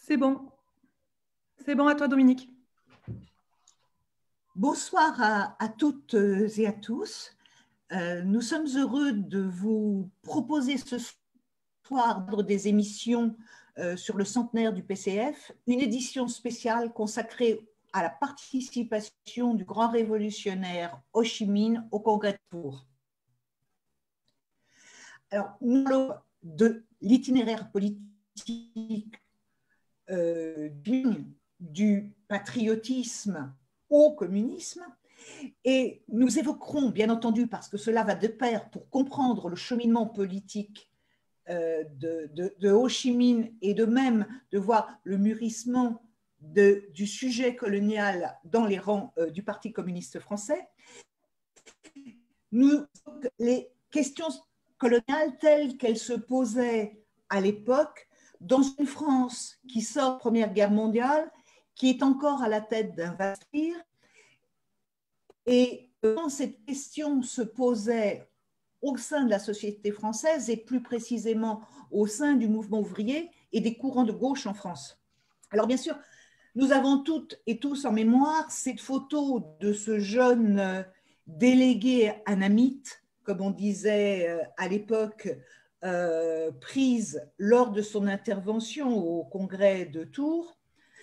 C'est bon. C'est bon à toi, Dominique. Bonsoir à toutes et à tous. Nous sommes heureux de vous proposer ce soir des émissions sur le centenaire du PCF, une édition spéciale consacrée à la participation du grand révolutionnaire Ho Chi Minh au Congrès de Tours. Alors, nous parlons de l'itinéraire politique du patriotisme au communisme, et nous évoquerons, bien entendu, parce que cela va de pair pour comprendre le cheminement politique de Ho Chi Minh et de même de voir le mûrissement du sujet colonial dans les rangs du Parti communiste français, les questions coloniales telles qu'elles se posaient à l'époque dans une France qui sort de la Première Guerre mondiale, qui est encore à la tête d'un vaste empire. Et quand cette question se posait au sein de la société française et plus précisément au sein du mouvement ouvrier et des courants de gauche en France. Alors bien sûr, nous avons toutes et tous en mémoire cette photo de ce jeune délégué anamite, comme on disait à l'époque, prise lors de son intervention au congrès de Tours,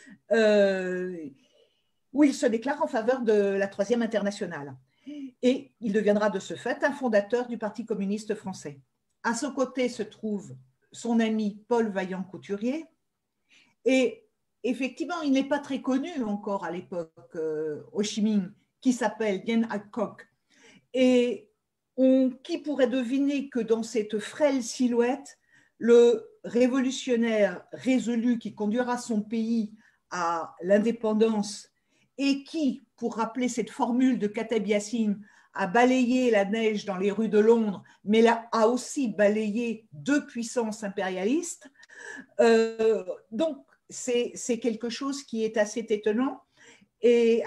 où il se déclare en faveur de la Troisième Internationale. Et il deviendra de ce fait un fondateur du Parti communiste français. À son côté se trouve son ami Paul Vaillant-Couturier. Et effectivement, il n'est pas très connu encore à l'époque, Ho Chi Minh, qui s'appelle Dien Ai Quoc. Et qui pourrait deviner que dans cette frêle silhouette, le révolutionnaire résolu qui conduira son pays à l'indépendance et qui, pour rappeler cette formule de Kateb Yassine, a balayé la neige dans les rues de Londres, mais a aussi balayé deux puissances impérialistes. Donc, c'est quelque chose qui est assez étonnant. Et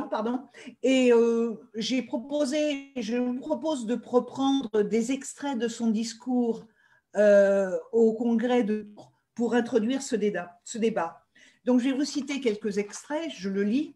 je vous propose de reprendre des extraits de son discours au congrès pour introduire ce débat. Donc, je vais vous citer quelques extraits, je le lis.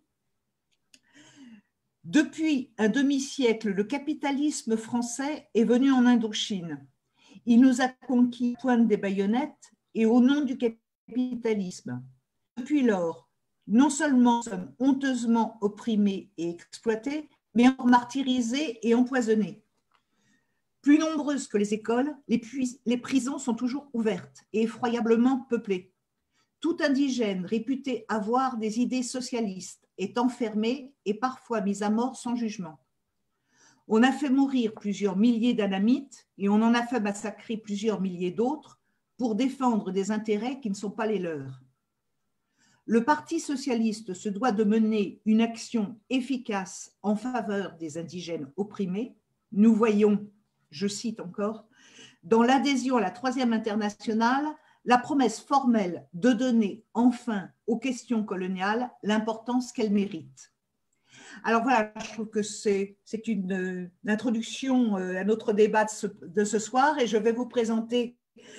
Depuis un demi-siècle, le capitalisme français est venu en Indochine. Il nous a conquis à pointe des baïonnettes et au nom du capitalisme. Depuis lors, non seulement nous sommes honteusement opprimés et exploités, mais encore martyrisés et empoisonnés. Plus nombreuses que les écoles, les prisons sont toujours ouvertes et effroyablement peuplées. Tout indigène réputé avoir des idées socialistes est enfermé et parfois mis à mort sans jugement. On a fait mourir plusieurs milliers d'anamites et on en a fait massacrer plusieurs milliers d'autres pour défendre des intérêts qui ne sont pas les leurs. Le Parti socialiste se doit de mener une action efficace en faveur des indigènes opprimés. Nous voyons, je cite encore, dans l'adhésion à la Troisième Internationale, la promesse formelle de donner enfin aux questions coloniales l'importance qu'elles méritent. Alors voilà, je trouve que c'est une introduction à notre débat de ce soir et je vais vous présenter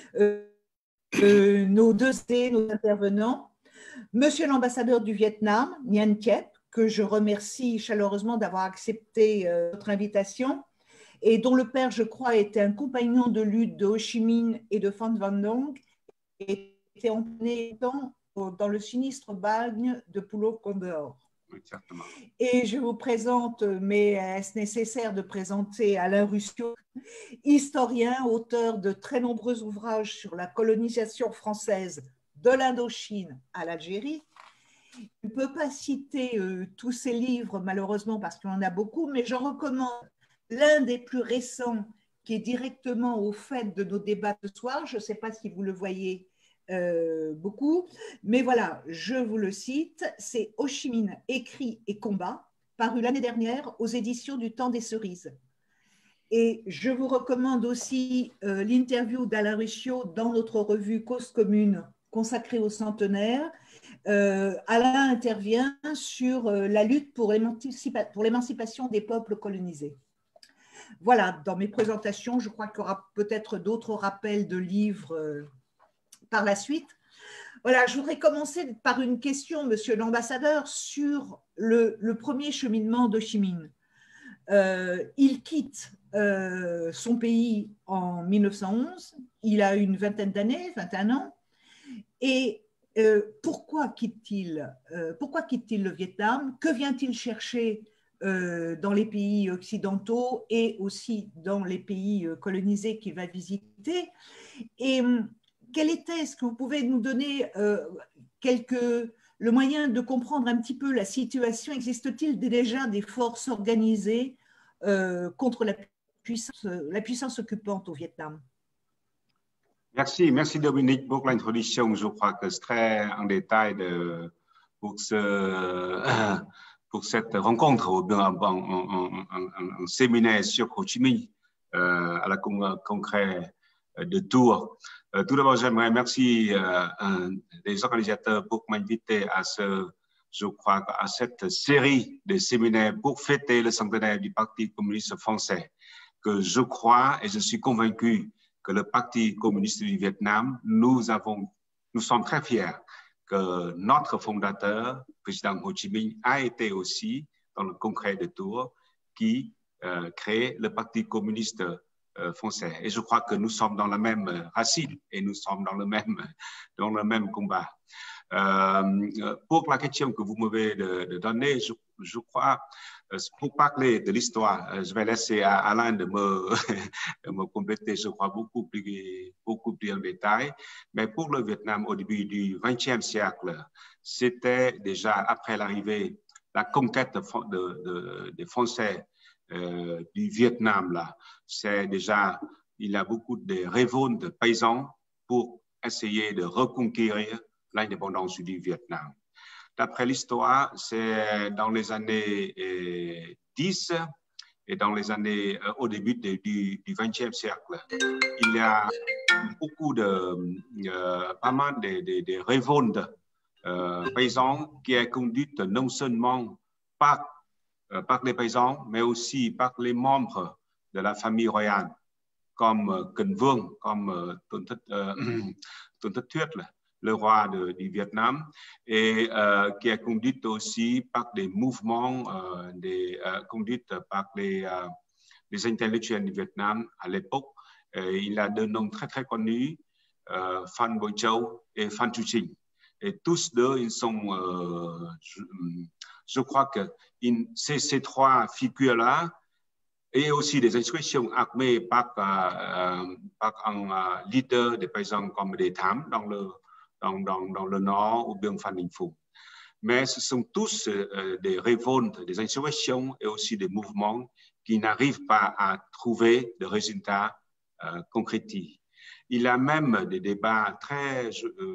nos deux intervenants. Monsieur l'ambassadeur du Vietnam, Nguyen Thiep, que je remercie chaleureusement d'avoir accepté notre invitation et dont le père, je crois, était un compagnon de lutte de Ho Chi Minh et de Phan Van Dong, et était emmené dans le sinistre bagne de Pulo Condor. Exactement. Et je vous présente, mais est-ce nécessaire de présenter Alain Ruscio, historien, auteur de très nombreux ouvrages sur la colonisation française de l'Indochine à l'Algérie. Je ne peux pas citer tous ces livres, malheureusement, parce qu'il y en a beaucoup, mais j'en recommande l'un des plus récents qui est directement au fait de nos débats ce soir. Je ne sais pas si vous le voyez beaucoup, mais voilà, je vous le cite. C'est Ho Chi Minh, écrit et combat, paru l'année dernière aux éditions du Temps des Cerises. Et je vous recommande aussi l'interview d'Alain Ruscio dans notre revue Cause Commune consacrée au centenaire. Alain intervient sur la lutte pour l'émancipation des peuples colonisés. Voilà, dans mes présentations, je crois qu'il y aura peut-être d'autres rappels de livres par la suite. Voilà, je voudrais commencer par une question, Monsieur l'ambassadeur, sur le premier cheminement d'Ho Chi Minh. Il quitte son pays en 1911, il a une vingtaine d'années, 21 ans, et pourquoi quitte-t-il le Vietnam? Que vient-il chercher dans les pays occidentaux et aussi dans les pays colonisés qu'il va visiter? Et est-ce que vous pouvez nous donner le moyen de comprendre un petit peu la situation? Existe-t-il déjà des forces organisées contre la puissance occupante au Vietnam? Merci Dominique pour l'introduction. Je crois que c'est très en détail pour, pour cette rencontre, un séminaire sur Ho Chi Minh à la congrès de Tours. Tout d'abord, j'aimerais remercier les organisateurs pour m'inviter je crois, à cette série de séminaires pour fêter le centenaire du Parti communiste français, que je crois et je suis convaincu que le Parti communiste du Vietnam, nous sommes très fiers que notre fondateur, président Ho Chi Minh, a été aussi dans le congrès de Tours qui crée le Parti communiste français. Et je crois que nous sommes dans la même racine et nous sommes dans le même combat. Pour la question que vous m'avez donnée, je crois, pour parler de l'histoire, je vais laisser à Alain de me compléter, je crois, beaucoup plus en détail. Mais pour le Vietnam, au début du XXe siècle, c'était déjà après l'arrivée, la conquête des Français du Vietnam, là, c'est déjà, il y a beaucoup de révoltes de paysans pour essayer de reconquérir l'indépendance du Vietnam. D'après l'histoire, c'est dans les années 10 et dans les années au début du XXe siècle, il y a beaucoup pas mal de révoltes paysans qui est conduite non seulement par les paysans, mais aussi par les membres de la famille royale, comme Cần Vương, comme Tôn Thất Thuyết, le roi du Vietnam, et qui est conduite aussi par des mouvements conduites par les intellectuels du Vietnam à l'époque. Il a deux noms très très connus, Phan Bội Châu et Phan Chu Trinh. Et tous deux, ils sont, je crois que ces trois figures-là, et aussi des instructions armées par un leader des paysans comme des Tham dans le nord ou bien Phan Đình Phùng. Mais ce sont tous des révoltes, des insurrections et aussi des mouvements qui n'arrivent pas à trouver de résultats concrets. Il y a même des débats très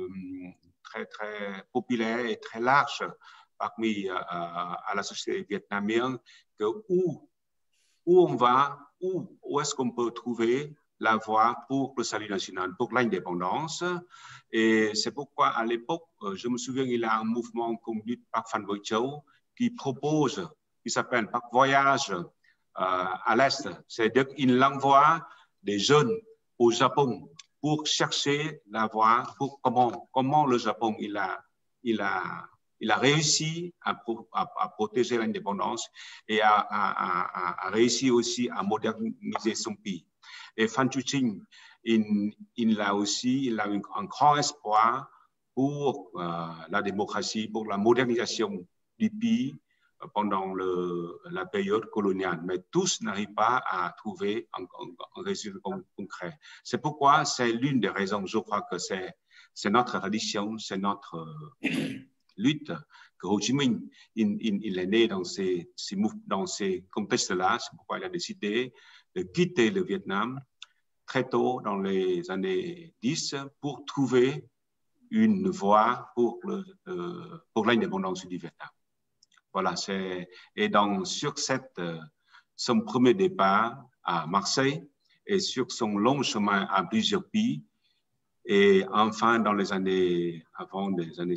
populaires et très larges parmi à la société vietnamienne que où on va, où est-ce qu'on peut trouver la voie pour le salut national, pour l'indépendance. Et c'est pourquoi, à l'époque, je me souviens, il y a un mouvement conduit par Phan Bội Châu qui propose, qui s'appelle par voyage à l'Est. C'est-à-dire qu'il envoie des jeunes au Japon pour chercher la voie, pour comment le Japon il a réussi à protéger l'indépendance et a réussi aussi à moderniser son pays. Et Phan Chu Trinh, il a un grand espoir pour la démocratie, pour la modernisation du pays pendant la période coloniale. Mais tous n'arrivent pas à trouver un résultat concret. C'est pourquoi c'est l'une des raisons, je crois que c'est notre tradition, c'est notre lutte que Ho Chi Minh, il est né dans ces contextes-là. C'est pourquoi il a décidé de quitter le Vietnam très tôt dans les années 10 pour trouver une voie pour l'indépendance du Vietnam. Voilà, sur son premier départ à Marseille et sur son long chemin à plusieurs pays, et enfin, dans les années, avant des années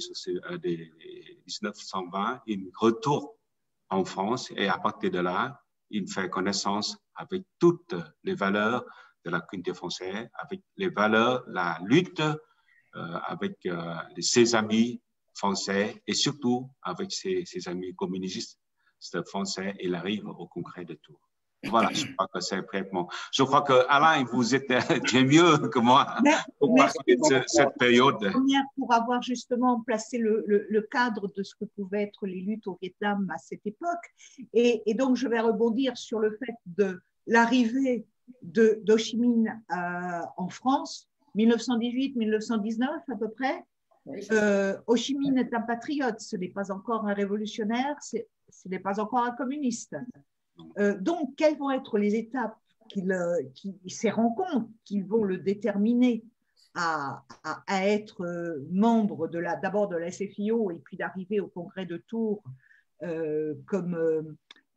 1920, il retourne en France et à partir de là, il fait connaissance avec toutes les valeurs de la communauté française, avec les valeurs, la lutte avec ses amis français et surtout avec ses amis communistes français. Il arrive au congrès de Tours. Voilà, je crois que c'est brièvement. Je crois que Alain, vous êtes bien mieux que moi pour parler de cette période. Pour avoir justement placé le cadre de ce que pouvaient être les luttes au Vietnam à cette époque. Et donc, je vais rebondir sur le fait de l'arrivée d'Ho Chi Minh en France, 1918-1919 à peu près. Oui, Ho Chi Minh est un patriote, ce n'est pas encore un révolutionnaire, ce n'est pas encore un communiste. Donc, quelles vont être les étapes, ces rencontres qui vont le déterminer à être membre d'abord de la SFIO et puis d'arriver au congrès de Tours comme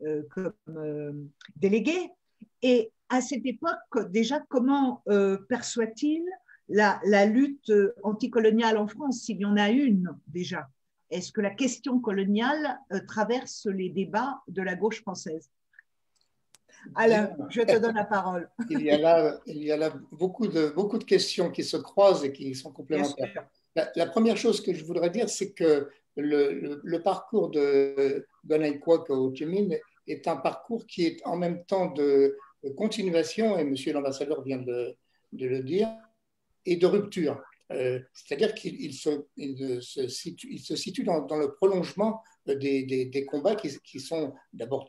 délégué. Et à cette époque, déjà, comment perçoit-il la lutte anticoloniale en France, s'il y en a une déjà? Est-ce que la question coloniale traverse les débats de la gauche française? Alain, je te donne la parole. Il y a là beaucoup de questions qui se croisent et qui sont complémentaires. La première chose que je voudrais dire, c'est que le parcours de Gonai Kwok Ho Chi Minh est un parcours qui est en même temps de continuation, et monsieur l'ambassadeur vient de le dire, et de rupture. C'est-à-dire qu'il se situe dans le prolongement des combats qui sont d'abord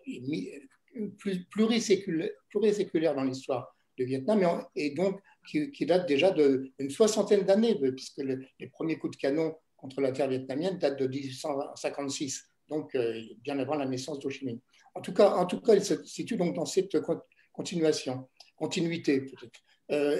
pluriséculaires dans l'histoire du Vietnam et donc qui datent déjà d'une soixantaine d'années, puisque les premiers coups de canon contre la terre vietnamienne datent de 1856, donc bien avant la naissance d'Ho Chi Minh. En tout cas, il se situe donc dans cette continuité peut-être.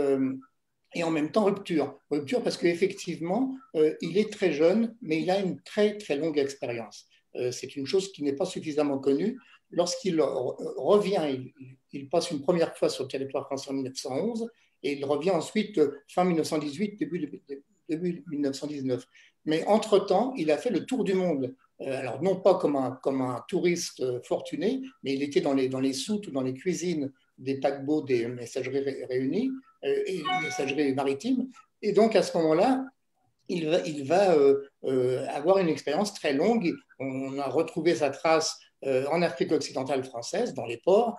Et en même temps rupture parce qu'effectivement, il est très jeune, mais il a une très très longue expérience. C'est une chose qui n'est pas suffisamment connue. Lorsqu'il revient, il passe une première fois sur le territoire français en 1911 et il revient ensuite fin 1918, début 1919. Mais entre-temps, il a fait le tour du monde. Alors non pas comme un touriste fortuné, mais il était dans les soutes ou dans les cuisines des paquebots des messageries réunies et messageries maritimes. Et donc à ce moment-là, il va avoir une expérience très longue. On a retrouvé sa trace en Afrique occidentale française, dans les ports,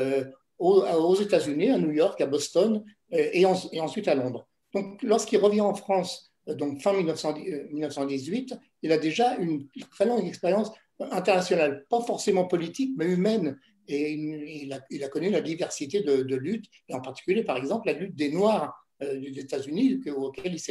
aux États-Unis, à New York, à Boston et ensuite à Londres. Donc lorsqu'il revient en France, donc fin 1918, il a déjà une très longue expérience internationale, pas forcément politique, mais humaine. Et il a connu la diversité de luttes, et en particulier, par exemple, la lutte des Noirs des États-Unis, auquel il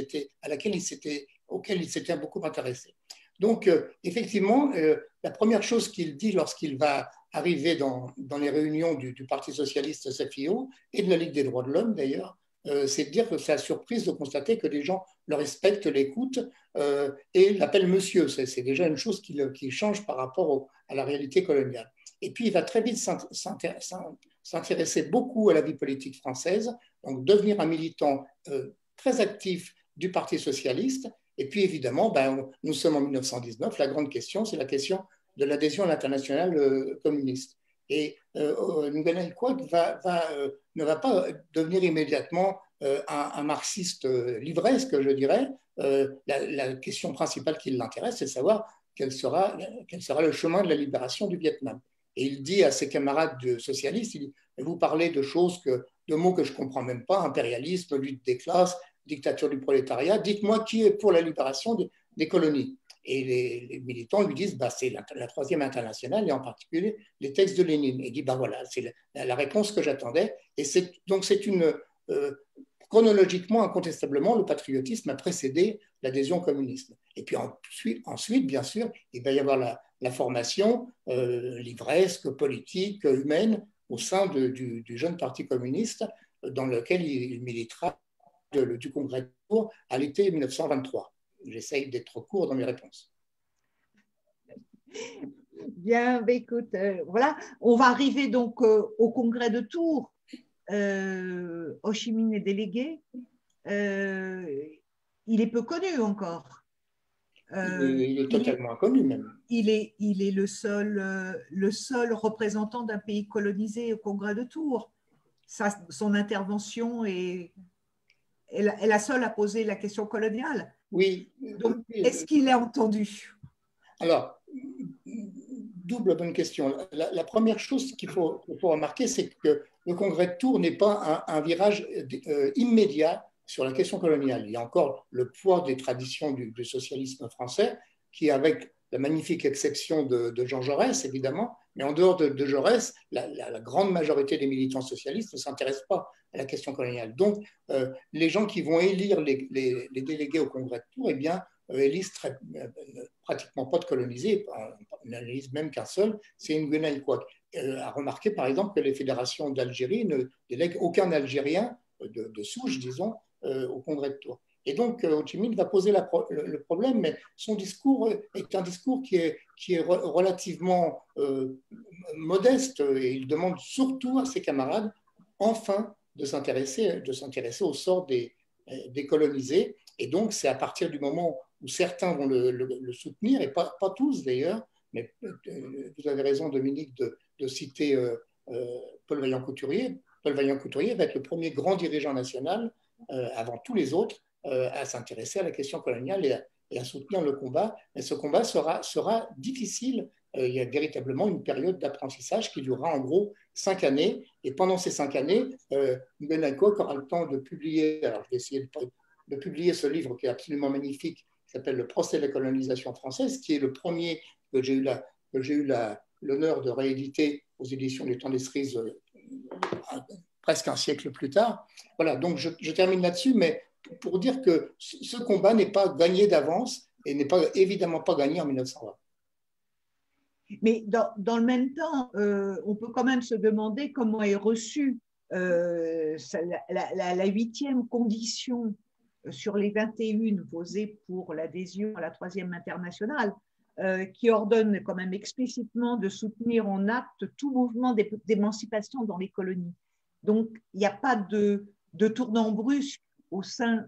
s'était beaucoup intéressé. Donc, effectivement, la première chose qu'il dit lorsqu'il va arriver dans les réunions du Parti socialiste SFIO et de la Ligue des droits de l'homme, d'ailleurs, c'est de dire que c'est la surprise de constater que les gens le respectent, l'écoutent et l'appellent monsieur. C'est déjà une chose qui change par rapport à la réalité coloniale. Et puis, il va très vite s'intéresser beaucoup à la vie politique française, donc devenir un militant très actif du Parti socialiste. Et puis, évidemment, nous sommes en 1919. La grande question, c'est la question de l'adhésion à l'internationale communiste. Et Nguyen Quoc ne va pas devenir immédiatement un marxiste livresque, je dirais. La question principale qui l'intéresse, c'est de savoir quel sera le chemin de la libération du Vietnam. Et il dit à ses camarades socialistes, vous parlez de mots que je ne comprends même pas, impérialisme, lutte des classes, dictature du prolétariat, dites-moi qui est pour la libération des colonies. Et les militants lui disent, c'est la Troisième Internationale et en particulier les textes de Lénine. Et il dit, voilà, c'est la réponse que j'attendais. Et donc c'est chronologiquement, incontestablement, le patriotisme a précédé l'adhésion communiste. Et puis ensuite, bien sûr, il va y avoir la formation livresque, politique, humaine au sein du jeune parti communiste dans lequel il militera du Congrès de Tours à l'été 1923. J'essaye d'être court dans mes réponses. Bien, écoute, voilà, on va arriver donc au Congrès de Tours. Ho Chi Minh est délégué. Il est peu connu encore. Il est totalement inconnu même. Il est le seul représentant d'un pays colonisé au Congrès de Tours. Son intervention est est la seule à poser la question coloniale. Oui. Donc, est-ce qu'il est entendu? Alors, double bonne question. La première chose qu'il faut remarquer, c'est que le congrès de Tours n'est pas un virage immédiat sur la question coloniale. Il y a encore le poids des traditions du socialisme français, qui, avec la magnifique exception de Jean Jaurès, évidemment, mais en dehors de Jaurès, la grande majorité des militants socialistes ne s'intéressent pas à la question coloniale. Donc, les gens qui vont élire les délégués au congrès de Tours, eh bien, élisent pratiquement pas de colonisés, on n'élise même qu'un seul, c'est Nguyen Quoc. A remarqué par exemple que les fédérations d'Algérie ne délèguent aucun Algérien de souche, disons, au congrès de Tours. Et donc, Ho Chi Minh va poser le problème, mais son discours est un discours qui est relativement modeste, et il demande surtout à ses camarades, enfin, de s'intéresser au sort des colonisés. Et donc, c'est à partir du moment où certains vont le soutenir, et pas tous d'ailleurs, mais vous avez raison, Dominique, de citer Paul Vaillant-Couturier. Paul Vaillant-Couturier va être le premier grand dirigeant national, avant tous les autres, à s'intéresser à la question coloniale et à soutenir le combat. Mais ce combat sera difficile. Il y a véritablement une période d'apprentissage qui durera en gros 5 années. Et pendant ces 5 années, Nguyen Quoc aura le temps de publier, alors je vais essayer de publier ce livre qui est absolument magnifique, qui s'appelle Le procès de la colonisation française, qui est le premier que j'ai eu l'honneur de rééditer aux éditions du Temps des Cerises presque un siècle plus tard. Voilà, donc je termine là-dessus, mais pour dire que ce combat n'est pas gagné d'avance et n'est pas évidemment pas gagné en 1920. Mais dans le même temps, on peut quand même se demander comment est reçue la 8e condition sur les 21 posées pour l'adhésion à la 3e internationale, qui ordonne quand même explicitement de soutenir en acte tout mouvement d'émancipation dans les colonies. Donc, il n'y a pas de tournant brusque au sein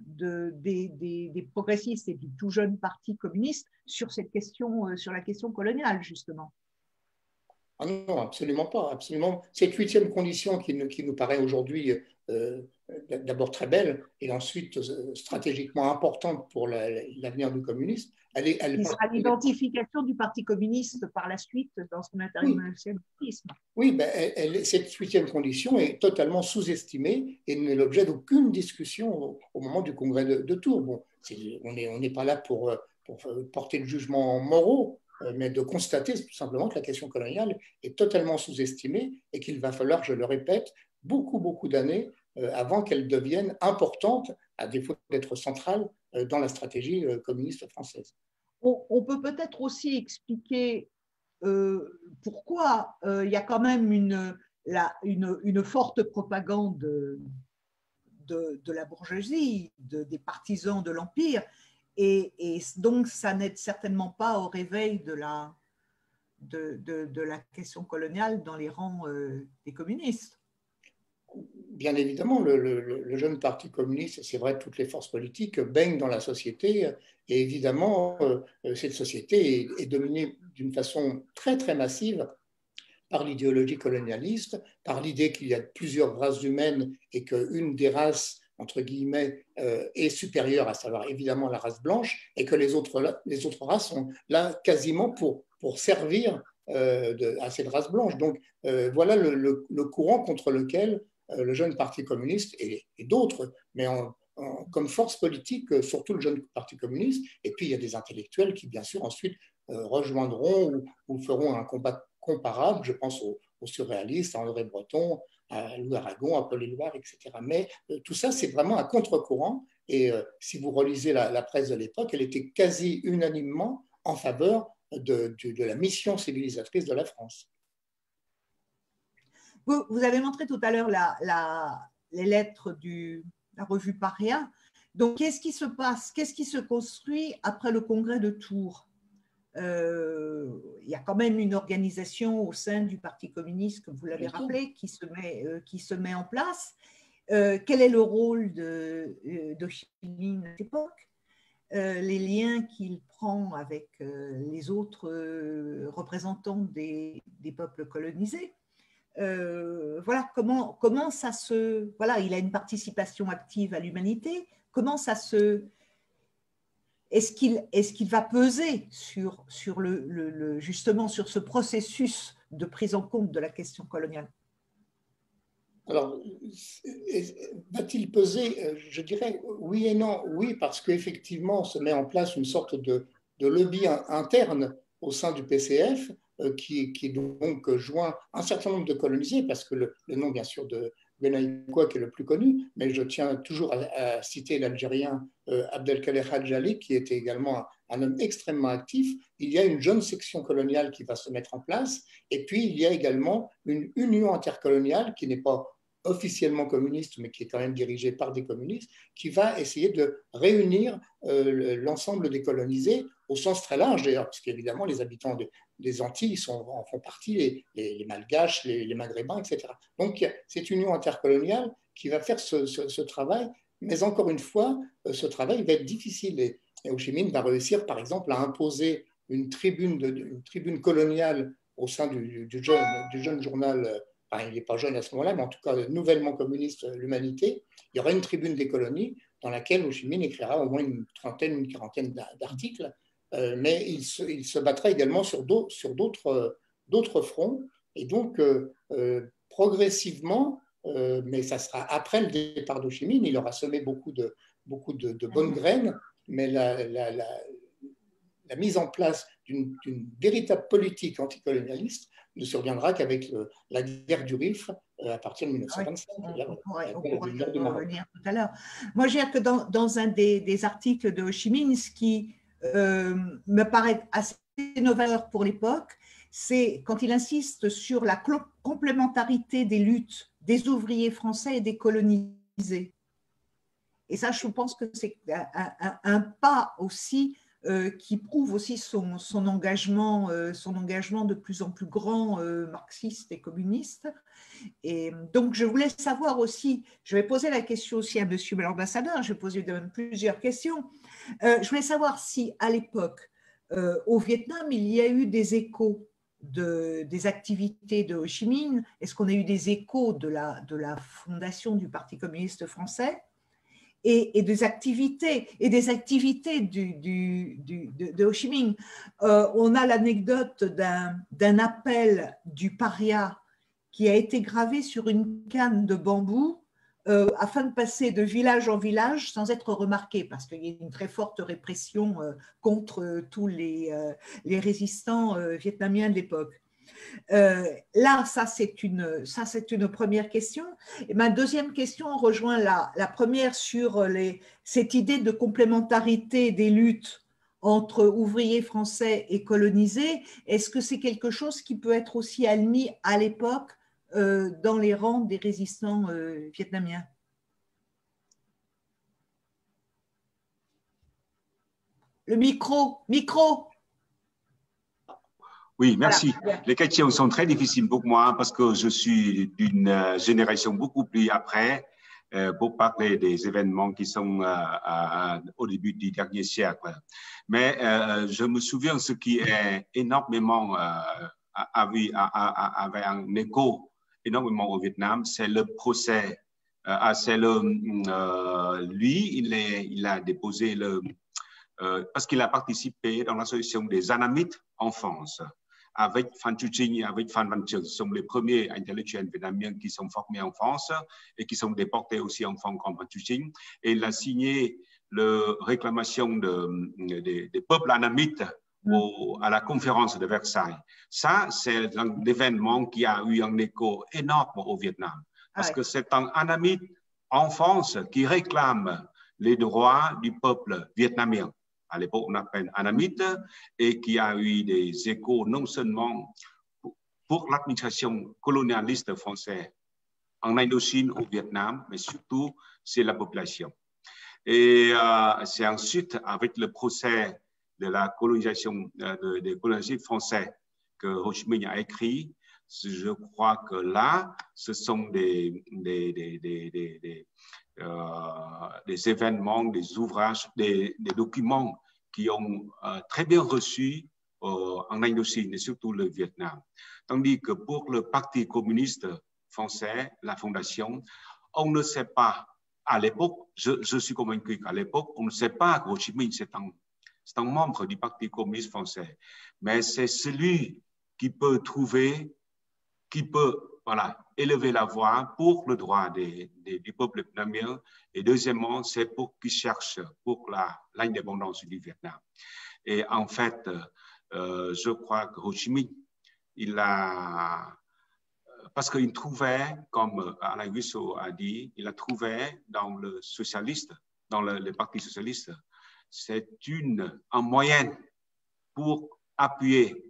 des progressistes et du tout jeune parti communiste sur cette question, sur la question coloniale, justement. Ah non, absolument pas. Absolument. Cette 8e condition qui nous paraît aujourd'hui d'abord très belle et ensuite stratégiquement importante pour l'avenir du communisme, qui sera l'identification du Parti communiste par la suite dans son internationalisme. Oui, ben, cette 8e condition est totalement sous-estimée et n'est l'objet d'aucune discussion au moment du congrès de Tours. Bon, on n'est pas là pour porter de jugements moraux, mais de constater tout simplement que la question coloniale est totalement sous-estimée et qu'il va falloir, je le répète, beaucoup d'années avant qu'elle devienne importante, à défaut d'être centrale dans la stratégie communiste française. On peut peut-être aussi expliquer pourquoi il y a quand même une forte propagande de la bourgeoisie, des partisans de l'Empire, et donc ça n'aide certainement pas au réveil de la question coloniale dans les rangs des communistes. Bien évidemment, le jeune parti communiste, c'est vrai, toutes les forces politiques baignent dans la société, et évidemment, cette société est dominée d'une façon très massive par l'idéologie colonialiste, par l'idée qu'il y a plusieurs races humaines et qu'une des races, entre guillemets, est supérieure, à savoir évidemment la race blanche, et que les autres races sont là quasiment pour servir à cette race blanche. Donc voilà le courant contre lequel le jeune parti communiste et d'autres, mais comme force politique, surtout le jeune parti communiste, et puis il y a des intellectuels qui bien sûr ensuite rejoindront ou feront un combat comparable, je pense aux surréalistes, à André Breton, à Louis Aragon, à Paul Éluard, etc. Mais tout ça, c'est vraiment un contre-courant, et si vous relisez la presse de l'époque, elle était quasi unanimement en faveur de la mission civilisatrice de la France. Vous avez montré tout à l'heure les lettres de la revue Paria. Donc, qu'est-ce qui se passe? Qu'est-ce qui se construit après le congrès de Tours? Il y a quand même une organisation au sein du Parti communiste, comme vous l'avez rappelé, qui se met en place. Quel est le rôle de Ho Chi Minh à cette époque? Les liens qu'il prend avec les autres représentants des peuples colonisés. voilà, comment ça se... Voilà, il a une participation active à l'humanité. Comment ça se... Est-ce qu'il va peser sur justement sur ce processus de prise en compte de la question coloniale? Alors, va-t-il peser? Je dirais oui et non. Oui, parce qu'effectivement, se met en place une sorte de lobby interne au sein du PCF qui donc joint un certain nombre de colonisés, parce que le nom, bien sûr, de Benaïkoua qui est le plus connu, mais je tiens toujours à citer l'Algérien Abdelkader Hadjali, qui était également un homme extrêmement actif. Il y a une jeune section coloniale qui va se mettre en place, et puis il y a également une union intercoloniale qui n'est pas officiellement communiste, mais qui est quand même dirigée par des communistes, qui va essayer de réunir l'ensemble des colonisés au sens très large d'ailleurs, parce qu'évidemment les habitants des Antilles en font partie, les Malgaches, les Maghrébins, etc. Donc cette union intercoloniale qui va faire ce travail, mais encore une fois, ce travail va être difficile et Ho Chi Minh va réussir par exemple à imposer une tribune coloniale au sein du jeune journal. Enfin, il n'est pas jeune à ce moment-là, mais en tout cas nouvellement communiste, l'Humanité. Il y aura une tribune des colonies dans laquelle Ho Chi Minh écrira au moins une trentaine, une quarantaine d'articles, mais il se battra également sur d'autres fronts. Et donc, progressivement, mais ça sera après le départ d'Ho Chi Minh, il aura semé beaucoup de bonnes graines, mais la mise en place d'une véritable politique anticolonialiste ne surviendra qu'avec la guerre du Rif à partir de 1925. On pourrait y revenir tout à l'heure. Moi, je dirais que dans un des articles de Ho Chi Minh, ce qui me paraît assez novateur pour l'époque, c'est quand il insiste sur la complémentarité des luttes des ouvriers français et des colonisés. Et ça, je pense que c'est un pas aussi qui prouve aussi son engagement de plus en plus grand marxiste et communiste. Et donc, je voulais savoir aussi, je vais poser la question aussi à monsieur l'ambassadeur, je vais poser plusieurs questions. Je voulais savoir si, à l'époque, au Vietnam, il y a eu des échos des activités de Ho Chi Minh. Est-ce qu'on a eu des échos de la fondation du Parti communiste français et des activités de Ho Chi Minh? On a l'anecdote d'un appel du paria qui a été gravé sur une canne de bambou afin de passer de village en village sans être remarqué, parce qu'il y a une très forte répression contre tous les résistants vietnamiens de l'époque. Là, ça c'est une première question. Et ma deuxième question rejoint la première sur cette idée de complémentarité des luttes entre ouvriers français et colonisés. Est-ce que c'est quelque chose qui peut être aussi admis à l'époque dans les rangs des résistants vietnamiens? Le micro. Oui, merci. Voilà. Les questions sont très difficiles pour moi parce que je suis d'une génération beaucoup plus après pour parler des événements qui sont au début du dernier siècle. Mais je me souviens ce qui est énormément avait un écho énormément au Vietnam, c'est le procès. Lui, il a déposé parce qu'il a participé dans l'association des Annamites en France, avec Phan Chu Trinh et avec Phan Văn Chương. Ce sont les premiers intellectuels vietnamiens qui sont formés en France et qui sont déportés aussi en France comme Phan Chu Trinh. Et il a signé la réclamation des peuples annamites à la conférence de Versailles. Ça, c'est un événement qui a eu un écho énorme au Vietnam, parce que c'est un annamite en France qui réclame les droits du peuple vietnamien. À l'époque, on appelle annamite, et qui a eu des échos non seulement pour l'administration colonialiste française en Indochine, au Vietnam, mais surtout c'est la population. Et c'est ensuite avec le procès de la colonisation des colonisés français que Ho Chi Minh a écrit. Je crois que là, ce sont des événements, des ouvrages, des documents qui ont très bien reçu en Indochine et surtout le Vietnam. Tandis que pour le Parti communiste français, la fondation, on ne sait pas, à l'époque, je suis convaincu qu'à l'époque, on ne sait pas que Ho Chi Minh, c'est un membre du Parti communiste français, mais c'est celui qui peut trouver, qui peut élever la voix pour le droit du peuple vietnamien. Et deuxièmement, c'est pour qu'il cherche pour l'indépendance du Vietnam. Et en fait, je crois que Ho Chi Minh, parce qu'il trouvait, comme Alain Guissot a dit, il a trouvé dans le socialiste, dans le Parti socialiste, c'est un moyen pour appuyer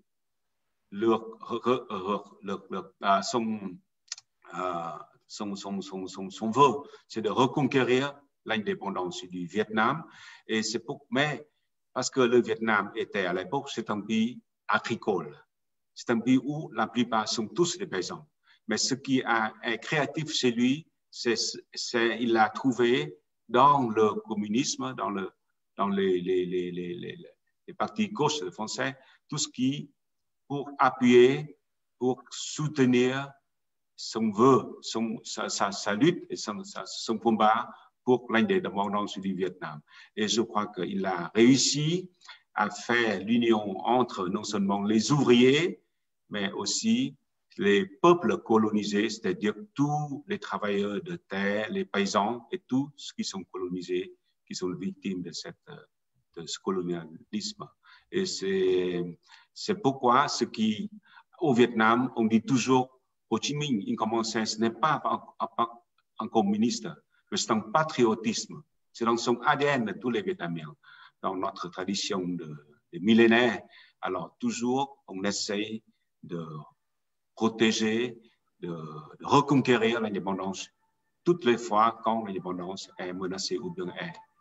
son vœu, c'est de reconquérir l'indépendance du Vietnam. Et c'est mais parce que le Vietnam était à l'époque, c'est un pays agricole. C'est un pays où la plupart sont tous des paysans. Mais ce qui est créatif chez lui, il a trouvé dans le communisme, dans les partis gauche français, tout ce qui pour appuyer, pour soutenir son vœu, sa lutte et son combat pour l'indépendance du Vietnam. Et je crois qu'il a réussi à faire l'union entre non seulement les ouvriers, mais aussi les peuples colonisés, c'est-à-dire tous les travailleurs de terre, les paysans et tous ceux qui sont colonisés, qui sont victimes de ce colonialisme. Et c'est pourquoi au Vietnam, on dit toujours Ho Chi Minh, il commençait, ce n'est pas un communiste, mais c'est un patriotisme. C'est dans son ADN de tous les Vietnamiens, dans notre tradition de millénaires. Alors, toujours, on essaye de protéger, de reconquérir l'indépendance toutes les fois quand l'indépendance est menacée ou bien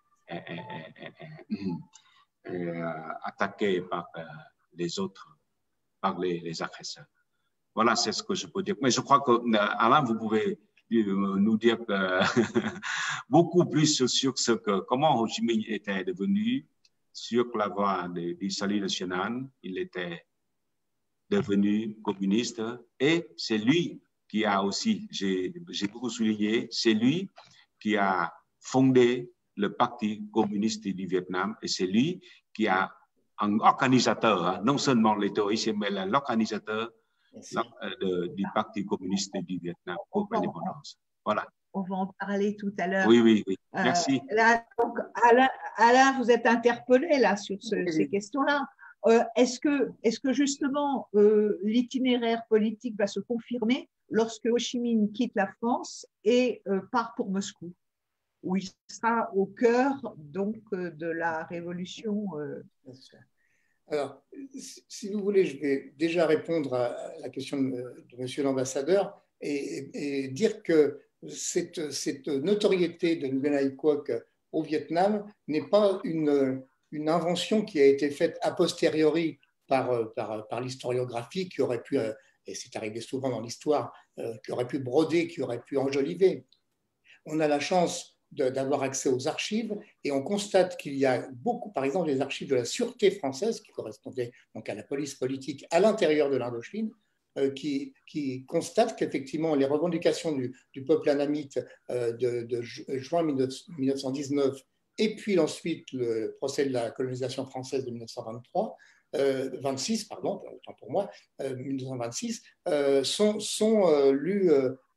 est attaquée par les autres, par les agresseurs. Voilà, c'est ce que je peux dire. Mais je crois que, Alain, vous pouvez nous dire beaucoup plus sur comment Ho Chi Minh était devenu sur la voie du salut national. Il était devenu communiste et c'est lui qui a aussi, j'ai beaucoup souligné, c'est lui qui a fondé le Parti communiste du Vietnam et c'est lui qui a un organisateur, non seulement les théoriciens, mais l'organisateur du Parti communiste du Vietnam pour l'indépendance. Voilà. On va en parler tout à l'heure. Oui. Merci. Là, donc, Alain, vous êtes interpellé là sur ces questions-là. Est-ce que justement l'itinéraire politique va se confirmer lorsque Ho Chi Minh quitte la France et part pour Moscou, où il sera au cœur donc de la révolution Bien sûr. Alors, si vous voulez, je vais déjà répondre à la question de monsieur l'ambassadeur et dire que cette notoriété de Nguyen Ai Quoc au Vietnam n'est pas une invention qui a été faite a posteriori par l'historiographie qui aurait pu, et c'est arrivé souvent dans l'histoire, qui aurait pu broder, qui aurait pu enjoliver. On a la chance d'avoir accès aux archives et on constate qu'il y a beaucoup, par exemple, les archives de la Sûreté française qui correspondaient donc à la police politique à l'intérieur de l'Indochine, qui constatent qu'effectivement les revendications du peuple annamite de juin 1919 et puis ensuite le procès de la colonisation française de 1923, 26, pardon, autant pour moi, 1926, sont lus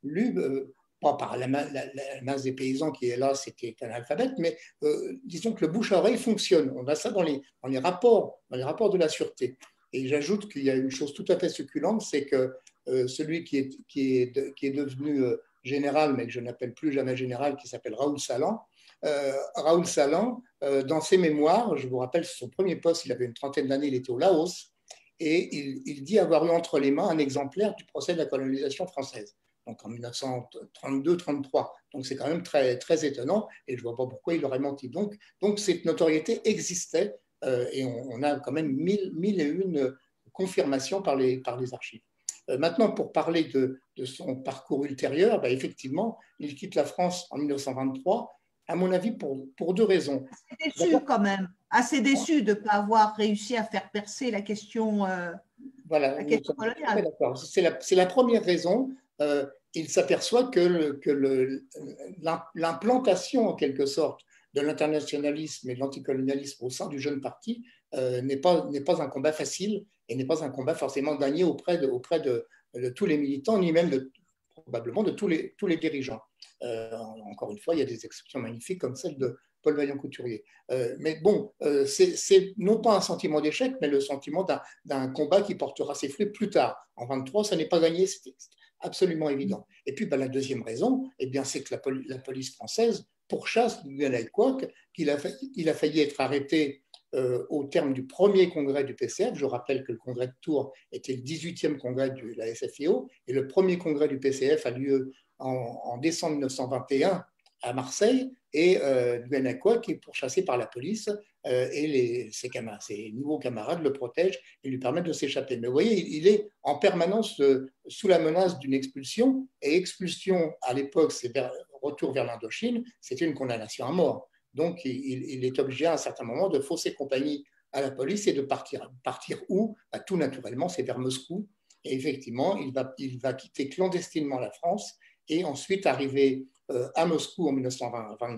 pas par la masse des paysans qui est là, c'était un alphabet, mais disons que le bouche à oreille fonctionne. On a ça dans les rapports de la sûreté. Et j'ajoute qu'il y a une chose tout à fait succulente, c'est que celui qui est devenu général, mais que je n'appelle plus jamais général, qui s'appelle Raoul Salan, dans ses mémoires, je vous rappelle, son premier poste, il avait une trentaine d'années, il était au Laos, et il dit avoir eu entre les mains un exemplaire du procès de la colonisation française, donc en 1932-33. Donc c'est quand même très, très étonnant, et je ne vois pas pourquoi il aurait menti. Donc cette notoriété existait, et on a quand même mille et une confirmations par les archives. Maintenant, pour parler de son parcours ultérieur, effectivement, il quitte la France en 1923, à mon avis, pour deux raisons. C'était sûr quand même. assez déçu de ne pas avoir réussi à faire percer la question, voilà, la question coloniale. d'accord. C'est la première raison. Il s'aperçoit que l'implantation, en quelque sorte, de l'internationalisme et de l'anticolonialisme au sein du jeune parti n'est pas un combat facile et n'est pas un combat forcément gagné auprès de tous les militants, ni même probablement de tous les dirigeants. Encore une fois, il y a des exceptions magnifiques comme celle de Paul Vaillant-Couturier. Mais bon, c'est non pas un sentiment d'échec, mais le sentiment d'un combat qui portera ses fruits plus tard. En 23, ça n'est pas gagné, c'est absolument évident. Et puis, la deuxième raison, c'est que la police française pourchasse Nguyen Ai Quoc, qu'il a failli être arrêté au terme du premier congrès du PCF. Je rappelle que le congrès de Tours était le 18e congrès de la SFIO, et le premier congrès du PCF a lieu en décembre 1921 à Marseille, et Nguyen Ai Quoc est pourchassé par la police, et ses nouveaux camarades le protègent et lui permettent de s'échapper. Mais vous voyez, il est en permanence sous la menace d'une expulsion, et expulsion à l'époque, c'est retour vers l'Indochine, c'était une condamnation à mort. Donc il est obligé à un certain moment de fausser compagnie à la police et de partir. Partir où? Tout naturellement, c'est vers Moscou. Et effectivement, il va quitter clandestinement la France et ensuite arriver à Moscou en 1920,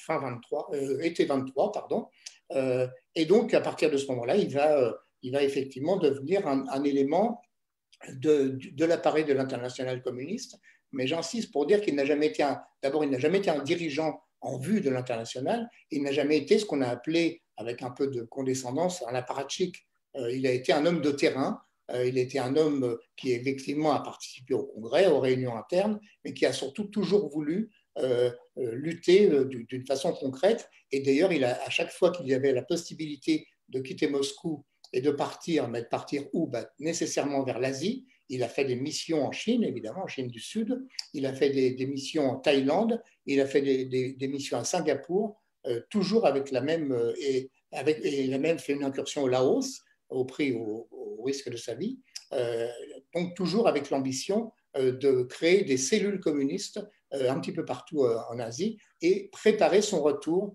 été 23, pardon. Et donc, à partir de ce moment-là, il va effectivement devenir un élément de l'appareil de l'internationale communiste. Mais j'insiste pour dire qu'il n'a jamais été un dirigeant en vue de l'internationale. Il n'a jamais été ce qu'on a appelé, avec un peu de condescendance, un apparatchik. Il a été un homme de terrain. Il était un homme qui effectivement a participé au congrès, aux réunions internes, mais qui a surtout toujours voulu lutter d'une façon concrète. Et d'ailleurs, à chaque fois qu'il y avait la possibilité de quitter Moscou et de partir, mais de partir où? Nécessairement vers l'Asie. Il a fait des missions en Chine, évidemment, en Chine du Sud. Il a fait des missions en Thaïlande. Il a fait des missions à Singapour, toujours avec la même, il a même fait une incursion au Laos, au risque de sa vie. Donc toujours avec l'ambition de créer des cellules communistes un petit peu partout en Asie et préparer son retour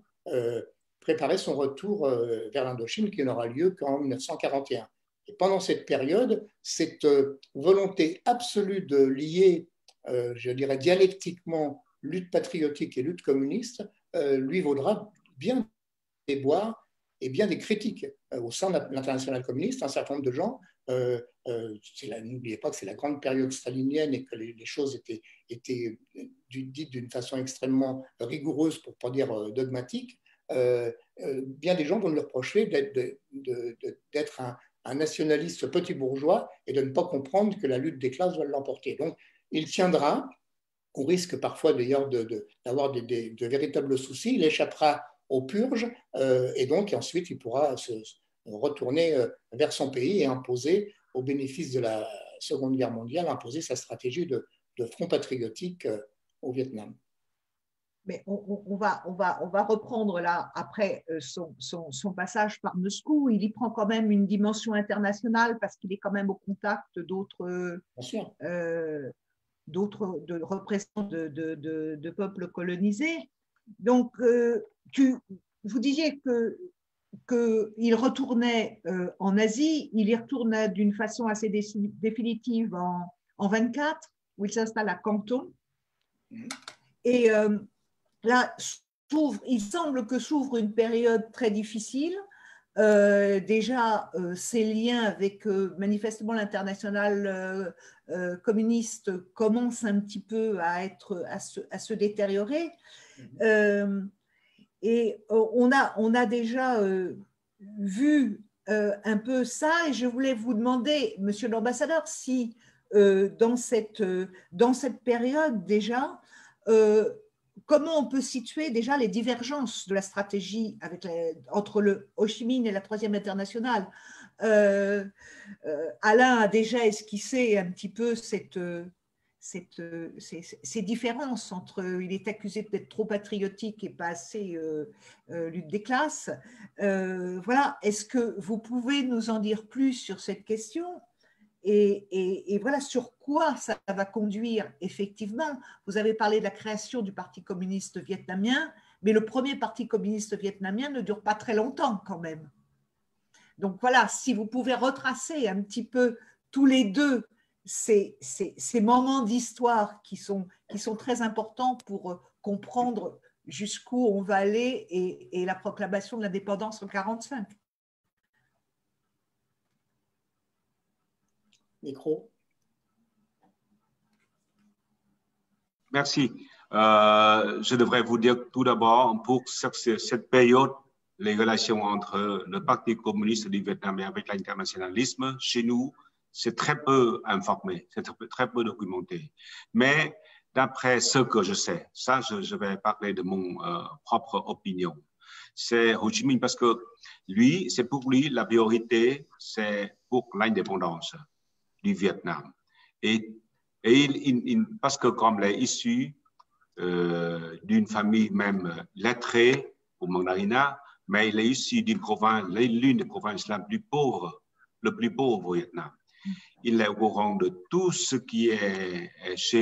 vers l'Indochine qui n'aura lieu qu'en 1941. Et pendant cette période, cette volonté absolue de lier, je dirais dialectiquement, lutte patriotique et lutte communiste, lui vaudra bien des déboires et bien des critiques au sein de l'internationale communiste. Un certain nombre de gens, n'oubliez pas que c'est la grande période stalinienne et que les choses étaient dites d'une façon extrêmement rigoureuse, pour ne pas dire dogmatique. Bien des gens vont lui reprocher d'être un nationaliste petit bourgeois et de ne pas comprendre que la lutte des classes va l'emporter. Donc, il tiendra, au risque parfois d'ailleurs d'avoir de véritables soucis, il échappera aux purges et donc ensuite il pourra se retourner vers son pays et imposer, au bénéfice de la Seconde Guerre mondiale, imposer sa stratégie de front patriotique au Vietnam. Mais on va reprendre là, après son passage par Moscou, il y prend quand même une dimension internationale parce qu'il est quand même au contact d'autres représentants de peuples colonisés. Donc, vous disiez qu'il retournait en Asie, il y retourne d'une façon assez définitive en 24, où il s'installe à Canton. Et là, il semble que s'ouvre une période très difficile. Déjà, ces liens avec manifestement l'internationale communiste commencent un petit peu à se détériorer. Et on a déjà vu un peu ça, et je voulais vous demander, monsieur l'ambassadeur, si dans cette période déjà, comment on peut situer déjà les divergences de la stratégie entre le Ho Chi Minh et la Troisième Internationale. Alain a déjà esquissé un petit peu ces différences entre, il est accusé d'être trop patriotique et pas assez lutte des classes. Voilà, est-ce que vous pouvez nous en dire plus sur cette question et voilà sur quoi ça va conduire effectivement? Vous avez parlé de la création du Parti communiste vietnamien, Mais le premier parti communiste vietnamien ne dure pas très longtemps quand même. Donc voilà, si vous pouvez retracer un petit peu tous les deux ces moments d'histoire qui sont très importants pour comprendre jusqu'où on va aller et la proclamation de l'indépendance en 1945. Micro. Merci. Je devrais vous dire tout d'abord, pour cette période, les relations entre le Parti communiste du Vietnam et avec l'internationalisme, chez nous, c'est très peu informé, c'est très peu documenté. Mais d'après ce que je sais, ça, je vais parler de mon propre opinion. C'est Ho Chi Minh parce que lui, c'est pour lui, la priorité, c'est pour l'indépendance du Vietnam. Et parce que comme il est issu d'une famille même lettrée au mandarinat, mais il est issu d'une province, l'une des provinces la plus pauvre, le plus pauvre au Vietnam. Il est au courant de tout ce qui est chez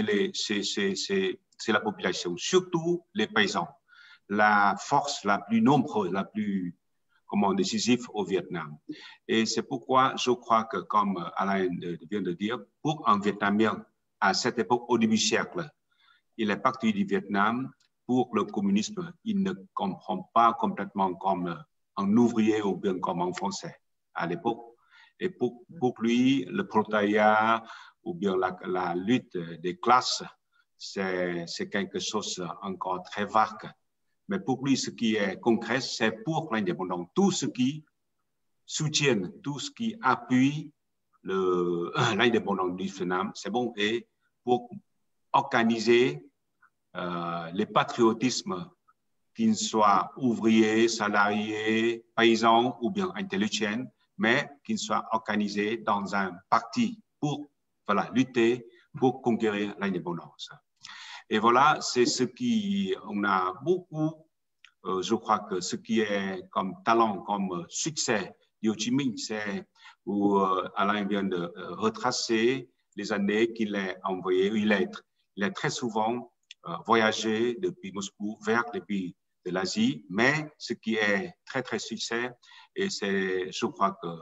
la population, surtout les paysans, la force la plus nombreuse, la plus décisive au Vietnam. Et c'est pourquoi je crois que, comme Alain vient de dire, pour un Vietnamien à cette époque, au début du siècle, il est parti du Vietnam pour le communisme. Il ne comprend pas complètement comme un ouvrier ou bien comme un Français à l'époque. Et pour lui, le prolétariat ou bien la lutte des classes, c'est quelque chose encore très vague. Mais pour lui, ce qui est concret, c'est pour l'indépendance. Tout ce qui soutient, tout ce qui appuie l'indépendance du Vietnam, c'est bon. Et pour organiser les patriotismes, qu'ils soient ouvriers, salariés, paysans ou bien intellectuels, mais qu'ils soient organisés dans un parti pour lutter pour conquérir l'indépendance. Et voilà, c'est ce qui, on a beaucoup, je crois que ce qui est comme talent, comme succès de Ho Chi Minh, c'est où Alain vient de retracer les années qu'il a envoyé une lettre. Il a très souvent voyagé depuis Moscou vers les pays de l'Asie, mais ce qui est très, très succès, et c'est, je crois que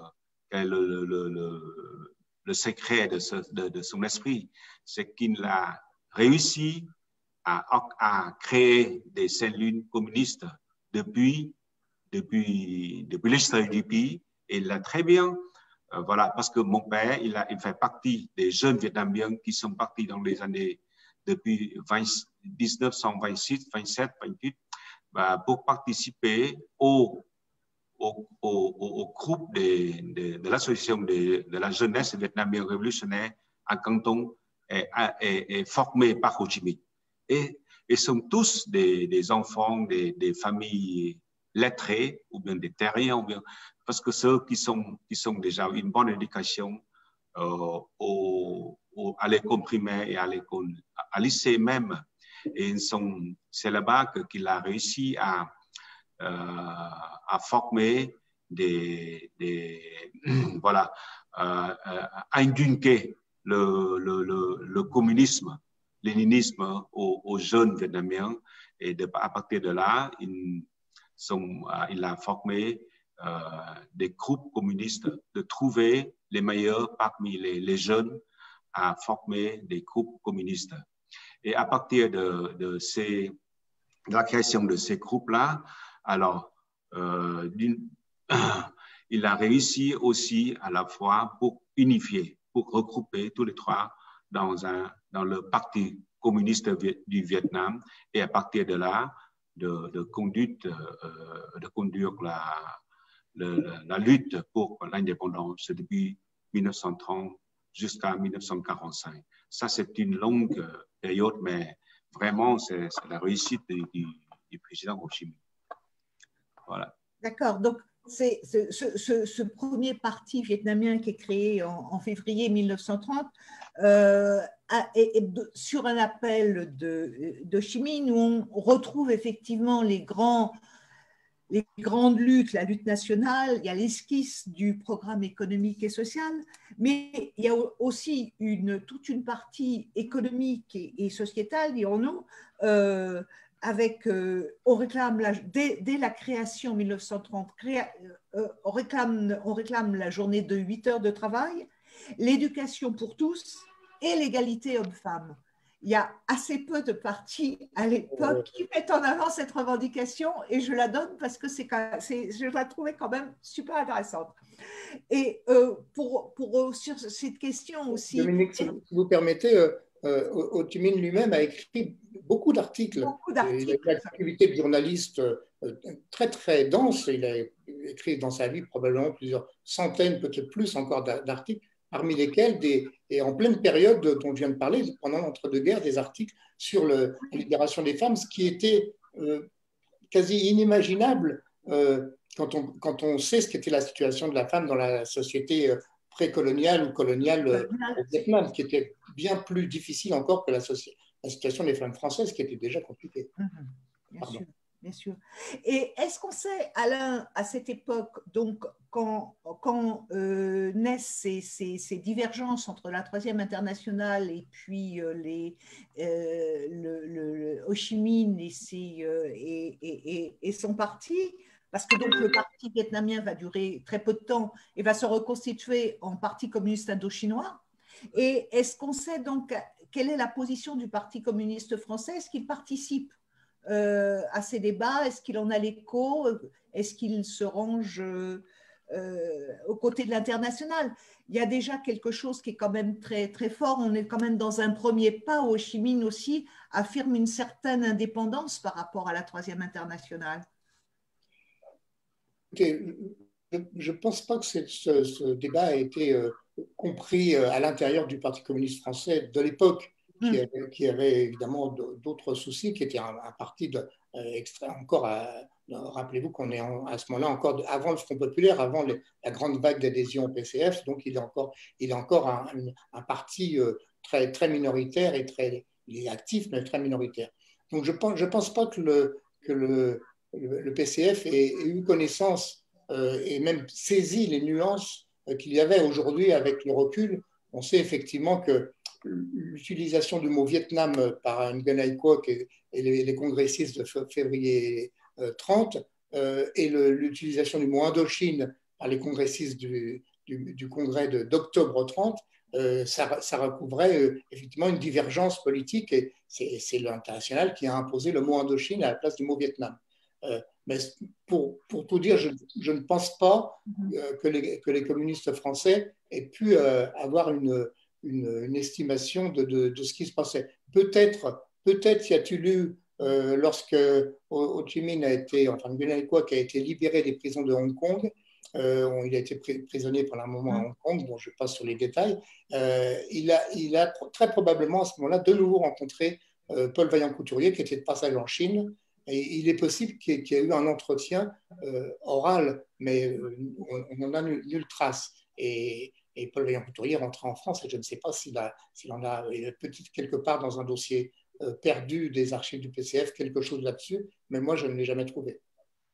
le secret de son esprit, c'est qu'il a réussi à créer des cellules communistes depuis l'histoire du pays. Et il l'a très bien, voilà, parce que mon père, il fait partie des jeunes Vietnamiens qui sont partis dans les années depuis 1926, 27, 28, pour participer au groupe de l'association de la jeunesse vietnamienne révolutionnaire à Canton est formé par Ho Chi Minh. Et sont tous des enfants des familles lettrées ou bien des terriens, ou bien, parce que ceux qui sont déjà une bonne éducation à l'école primaire et à lycée même. Et c'est là-bas qu'il a réussi à former voilà, à inculquer le communisme, léninisme aux jeunes Vietnamiens. Et à partir de là, il a formé des groupes communistes, de trouver les meilleurs parmi les jeunes à former des groupes communistes. Et à partir de la création de ces groupes-là, alors, il a réussi aussi à la fois pour unifier, pour regrouper tous les trois dans le Parti communiste du Vietnam, et à partir de là, de conduire la lutte pour l'indépendance depuis 1930 jusqu'à 1945. Ça, c'est une longue période, mais vraiment, c'est la réussite du président Ho Chi Minh. Voilà. D'accord. Donc, c'est ce premier parti vietnamien qui est créé en février 1930 sur un appel de Ho Chi Minh, où on retrouve effectivement les grandes luttes, la lutte nationale, il y a l'esquisse du programme économique et social, mais il y a aussi toute une partie économique et sociétale, dirons-nous, on réclame dès la création en 1930, on réclame la journée de 8 heures de travail, l'éducation pour tous et l'égalité homme-femme. Il y a assez peu de partis à l'époque qui mettent en avant cette revendication et je la donne parce que je la trouvais quand même super intéressante. Et sur cette question aussi… Dominique, si vous permettez, Ho Chi Minh lui-même a écrit beaucoup d'articles. Il a une activité de journaliste très, très dense. Il a écrit dans sa vie probablement plusieurs centaines, peut-être plus encore d'articles, parmi lesquels, et en pleine période dont je viens de parler, pendant l'entre-deux-guerres, des articles sur la libération des femmes, ce qui était quasi inimaginable quand on sait ce qu'était la situation de la femme dans la société précoloniale ou coloniale au Vietnam, qui était bien plus difficile encore que la situation des femmes françaises, qui était déjà compliquée. Bien sûr. Bien sûr. Et est-ce qu'on sait, Alain, à cette époque, donc quand naissent ces divergences entre la Troisième Internationale et puis Ho Chi Minh et son parti, parce que donc le parti vietnamien va durer très peu de temps et va se reconstituer en parti communiste indo-chinois. Et est-ce qu'on sait donc quelle est la position du Parti communiste français? Est-ce qu'il participe à ces débats? Est-ce qu'il en a l'écho? Est-ce qu'il se range aux côtés de l'international? Il y a déjà quelque chose qui est quand même très, très fort. On est quand même dans un premier pas où Ho Chi Minh aussi affirme une certaine indépendance par rapport à la Troisième Internationale. Je ne pense pas que ce débat a été compris à l'intérieur du Parti communiste français de l'époque, qui avait évidemment d'autres soucis, qui était un parti encore, rappelez-vous qu'on est à ce moment-là encore avant le Front populaire, avant la grande vague d'adhésion au PCF, donc il est encore un parti très, très minoritaire et il est actif, mais très minoritaire. Donc je pense pas que le PCF ait eu connaissance et même saisi les nuances qu'il y avait aujourd'hui avec le recul. On sait effectivement que l'utilisation du mot Vietnam par Nguyen Ai Quoc et les congressistes de février 30 et l'utilisation du mot Indochine par les congressistes du congrès d'octobre 30, ça recouvrait effectivement une divergence politique et c'est l'international qui a imposé le mot Indochine à la place du mot Vietnam. Mais pour tout dire, je ne pense pas que les communistes français aient pu avoir une estimation de ce qui se passait. Peut-être y a-t-il eu, lorsque Ho Chi Minh Nguyen Ai Quoc a été libéré des prisons de Hong Kong, il a été prisonnier pendant un moment à Hong Kong, dont je passe sur les détails, il a très probablement à ce moment-là de nouveau rencontré Paul Vaillant-Couturier, qui était de passage en Chine. Et il est possible qu'il y ait eu un entretien oral, mais on n'en a nulle trace. Et Paul Vaillant-Couturier est rentré en France et je ne sais pas s'il en a peut-être quelque part dans un dossier perdu des archives du PCF, quelque chose là-dessus, mais moi je ne l'ai jamais trouvé.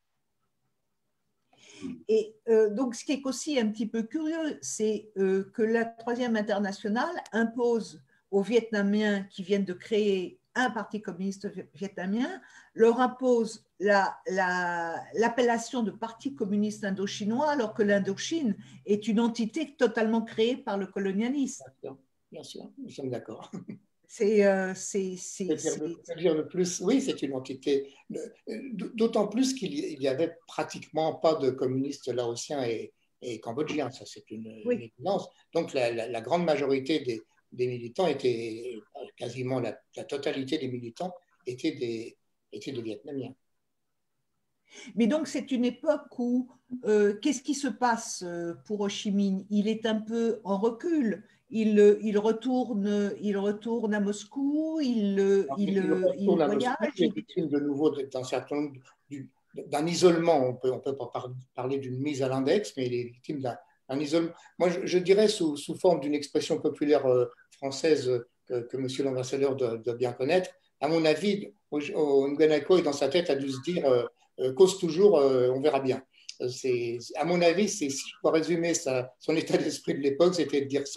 Et donc ce qui est aussi un petit peu curieux, c'est que la Troisième Internationale impose aux Vietnamiens qui viennent de créer un parti communiste vietnamien, leur impose l'appellation de Parti communiste indo-chinois, alors que l'Indochine est une entité totalement créée par le colonialisme. Bien sûr, nous sommes d'accord. C'est-à-dire de plus, oui, c'est une entité, d'autant plus qu'il n'y avait pratiquement pas de communistes laotiens et cambodgiens, ça c'est une évidence. Donc la grande majorité des militants étaient, quasiment la totalité des militants étaient des Vietnamiens. Mais donc c'est une époque où, qu'est-ce qui se passe pour Ho Chi Minh? Il est un peu en recul. Il retourne à Moscou, il voyage. Il est victime de nouveau d'un certain nombre d'un isolement. On peut pas parler d'une mise à l'index, mais il est victime d'un isolement. Moi, je dirais sous forme d'une expression populaire française que monsieur l'ambassadeur doit bien connaître. À mon avis, Nguyen Ai Quoc, dans sa tête, a dû se dire cause toujours, on verra bien. À mon avis, si je peux résumer son état d'esprit de l'époque, c'était de dire ça.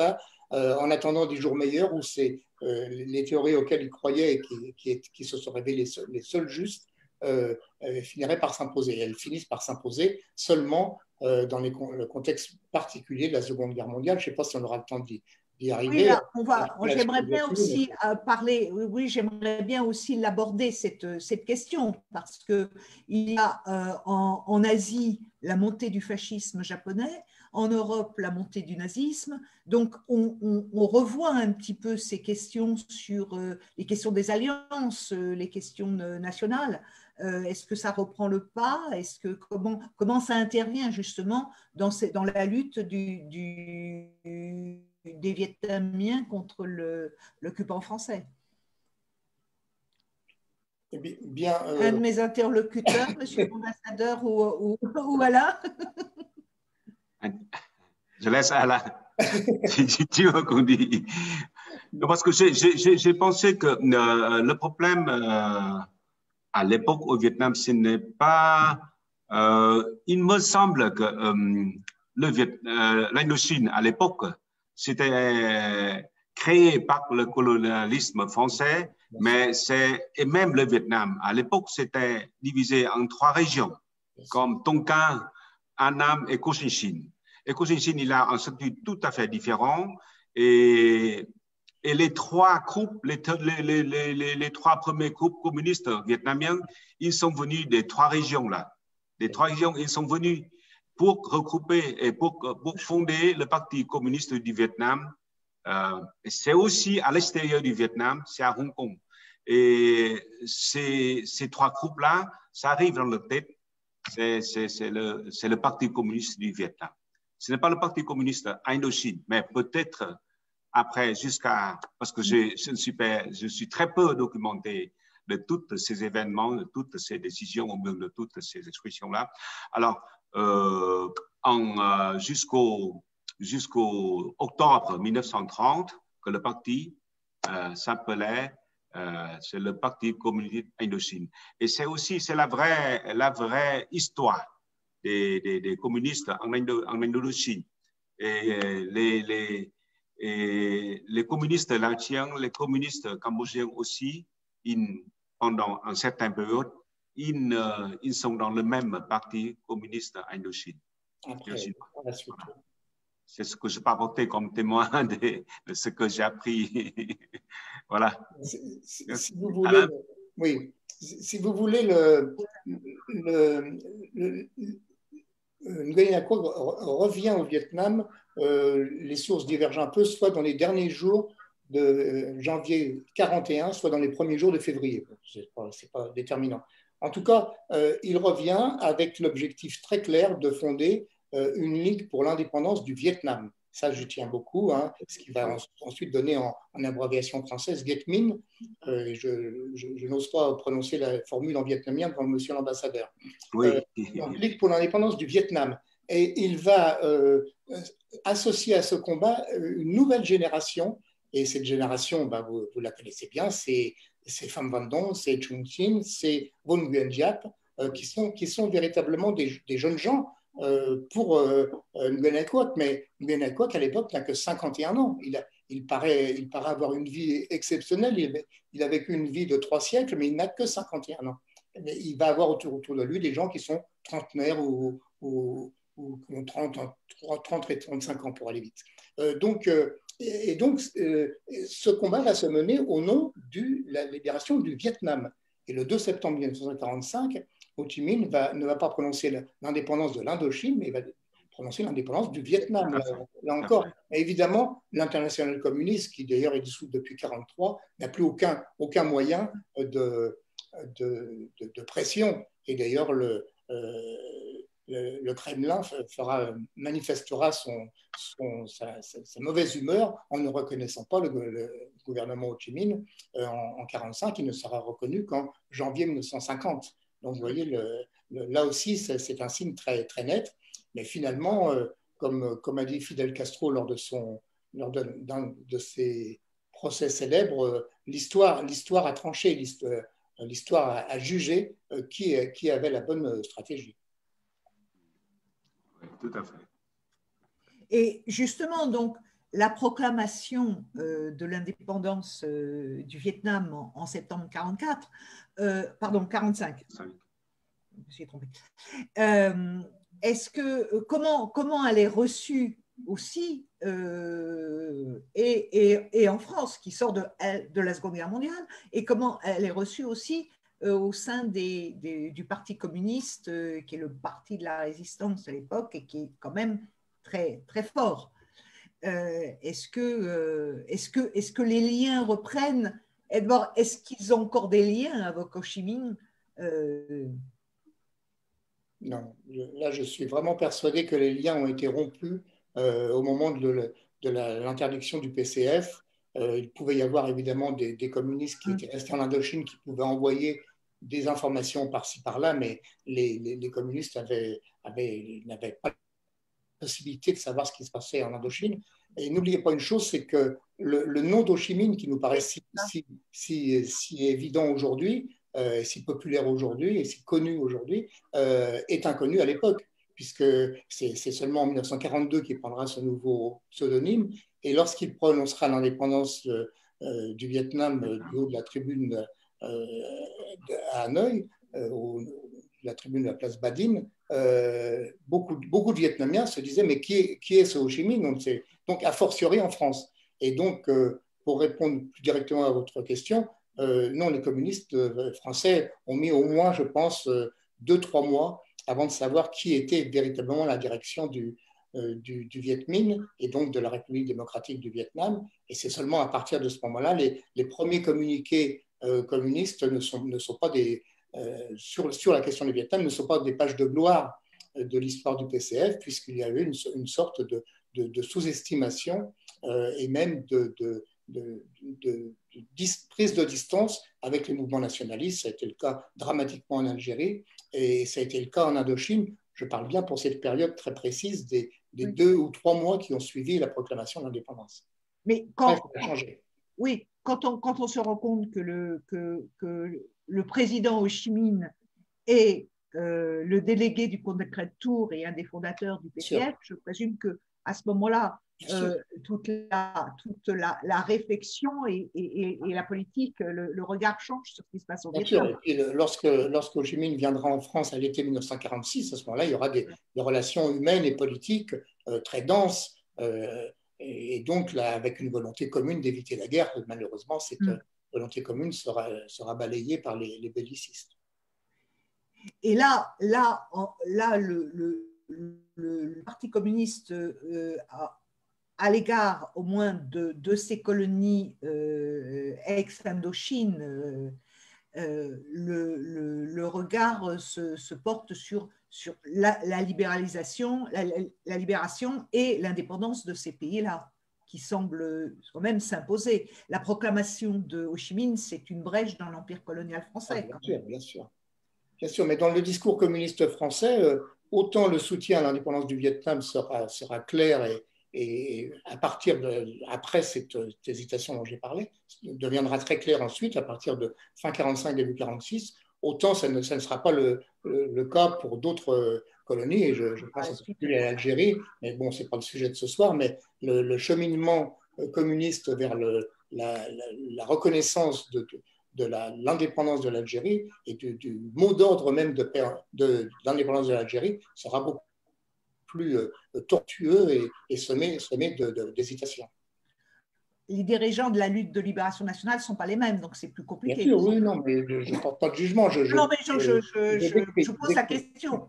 en attendant des jours meilleurs où c'est les théories auxquelles il croyait et qui se sont révélées les seules justes finiraient par s'imposer. Elles finissent par s'imposer seulement dans le contexte particulier de la Seconde Guerre mondiale. Je ne sais pas si on aura le temps d'y oui, arriver. là, j'aimerais bien aussi parler, oui, j'aimerais bien aussi l'aborder, cette question, parce qu'il y a en Asie la montée du fascisme japonais, en Europe la montée du nazisme, donc on revoit un petit peu ces questions sur les questions des alliances, les questions nationales. Est-ce que ça reprend le pas? Comment ça intervient justement dans la lutte des Vietnamiens contre l'occupant français? Bien, un de mes interlocuteurs, monsieur l'ambassadeur, ou voilà. Je laisse à la tu veux qu'on dit. Parce que j'ai pensé que le problème à l'époque au Vietnam, ce n'est pas. Il me semble que l'Indochine à l'époque, c'était créé par le colonialisme français, mais et même le Vietnam à l'époque, c'était divisé en 3 régions, comme Tonkin, Annam et Cochinchine. Et Cochinchine, il a un statut tout à fait différent. Et les 3 groupes, les 3 premiers groupes communistes vietnamiens, ils sont venus des 3 régions-là. Les 3 régions, ils sont venus pour regrouper et pour fonder le Parti communiste du Vietnam. C'est aussi à l'extérieur du Vietnam, c'est à Hong Kong. Et ces 3 groupes-là, ça arrive dans leur tête. C'est le Parti communiste du Vietnam. Ce n'est pas le Parti communiste Indochine, mais peut-être après, parce que je suis très peu documenté de tous ces événements, de toutes ces décisions, ou même de toutes ces expressions-là. Alors, jusqu'au octobre 1930, que le parti s'appelait, c'est le Parti communiste Indochine. Et c'est la vraie histoire des communistes en Indochine. Et les communistes laotiens, les communistes cambodgiens aussi, pendant une certaine période, ils sont dans le même parti communiste Indochine. C'est ce que je peux apporter comme témoin de ce que j'ai appris. Voilà. Si vous voulez, oui, si vous voulez, Nguyen Ac Quoc revient au Vietnam, les sources divergent un peu, soit dans les derniers jours de janvier 41, soit dans les premiers jours de février. C'est pas déterminant. En tout cas, il revient avec l'objectif très clair de fonder une ligue pour l'indépendance du Vietnam. Ça, je tiens beaucoup, hein, ce qui va ensuite donner en abréviation française Viet Minh. Je n'ose pas prononcer la formule en vietnamien devant monsieur l'ambassadeur. Oui. Donc, Ligue pour l'indépendance du Vietnam. Et il va associer à ce combat une nouvelle génération. Et cette génération, vous la connaissez bien, c'est Pham Van Dong, c'est Chung Sin, c'est Von Nguyen Giap, qui sont véritablement des jeunes gens pour Nguyen Ac Quoc. Mais Nguyen Ac Quoc, à l'époque, n'a que 51 ans. Il paraît avoir une vie exceptionnelle. Il a vécu une vie de 3 siècles, mais il n'a que 51 ans. Mais il va avoir autour de lui des gens qui sont trentenaires ou ont 30 et 35 ans pour aller vite. Donc, ce combat va se mener au nom de la libération du Vietnam. Et le 2 septembre 1945, Ho Chi Minh ne va pas prononcer l'indépendance de l'Indochine, mais il va prononcer l'indépendance du Vietnam, là encore. Et évidemment, l'internationale communiste, qui d'ailleurs est dissoute depuis 1943, n'a plus aucun moyen de pression. Et d'ailleurs, le Kremlin manifestera sa mauvaise humeur en ne reconnaissant pas le gouvernement Ho Chi Minh en 1945. Il ne sera reconnu qu'en janvier 1950. Donc, vous voyez, là aussi, c'est un signe très, très net. Mais finalement, comme a dit Fidel Castro lors d'un de ses procès célèbres, l'histoire a tranché, l'histoire a jugé qui avait la bonne stratégie. Oui, tout à fait. Et justement, donc, la proclamation de l'indépendance du Vietnam en septembre 44, pardon, 45. Je me suis trompée. Comment elle est reçue aussi, et en France, qui sort de la Seconde Guerre mondiale, et comment elle est reçue aussi au sein du Parti communiste, qui est le parti de la résistance à l'époque, et qui est quand même très, très fort. Est-ce que les liens reprennent? Edouard, est-ce qu'ils ont encore des liens avec Ho Chi Minh? Non, là, je suis vraiment persuadé que les liens ont été rompus au moment de l'interdiction du PCF. Il pouvait y avoir évidemment des communistes qui étaient restés en Indochine, qui pouvaient envoyer des informations par-ci, par-là, mais les communistes n'avaient pas la possibilité de savoir ce qui se passait en Indochine. Et n'oubliez pas une chose, c'est que le nom d'Ho Chi Minh, qui nous paraît si évident aujourd'hui, si populaire aujourd'hui et si connu aujourd'hui, est inconnu à l'époque, puisque c'est seulement en 1942 qu'il prendra ce nouveau pseudonyme. Et lorsqu'il prononcera l'indépendance du Vietnam du haut de la tribune à Hanoï, la tribune de la place Badin, beaucoup de Vietnamiens se disaient mais qui est ce Ho Chi Minh? Donc, a fortiori en France. Et donc, pour répondre plus directement à votre question, non, les communistes français ont mis au moins, je pense, 2-3 mois avant de savoir qui était véritablement la direction du Viet Minh et donc de la République démocratique du Vietnam. Et c'est seulement à partir de ce moment-là, les premiers communiqués communistes ne sont pas sur la question du Vietnam, ne sont pas des pages de gloire de l'histoire du PCF, puisqu'il y a eu une sorte de sous-estimation et même de prise de distance avec les mouvements nationalistes. Ça a été le cas dramatiquement en Algérie et ça a été le cas en Indochine. Je parle bien pour cette période très précise des 2 ou 3 mois qui ont suivi la proclamation de l'indépendance. Mais oui, quand on se rend compte que le président Ho Chi Minh est le délégué du congrès de Tours et un des fondateurs du PCF, je présume qu'à ce moment-là, toute la réflexion et la politique, le regard change sur ce qui se passe au Vietnam. Bien sûr, et puis lorsque Ho Chi Minh viendra en France à l'été 1946, à ce moment-là, il y aura des relations humaines et politiques très denses, et donc là, avec une volonté commune d'éviter la guerre. Malheureusement, cette volonté commune sera balayée par les bellicistes. Et là le Parti communiste à l'égard au moins de ces colonies ex-Indochine, le regard se porte sur la libéralisation, la libération et l'indépendance de ces pays-là, qui semblent quand même s'imposer. La proclamation de Ho Chi Minh, c'est une brèche dans l'empire colonial français. Bien sûr, bien sûr. Bien sûr, mais dans le discours communiste français, autant le soutien à l'indépendance du Vietnam sera clair et à partir après cette hésitation dont j'ai parlé, deviendra très clair ensuite à partir de fin 45, début 46, autant ça ne sera pas le cas pour d'autres colonies, et je pense en particulier à l'Algérie, mais bon, ce n'est pas le sujet de ce soir, mais le cheminement communiste vers la reconnaissance de l'indépendance de l'Algérie et du mot d'ordre même de l'indépendance de l'Algérie sera beaucoup plus tortueux et semé d'hésitation. Les dirigeants de la lutte de libération nationale ne sont pas les mêmes, donc c'est plus compliqué. Bien sûr, oui, non, mais je ne porte pas de jugement. Non, mais je pose la question.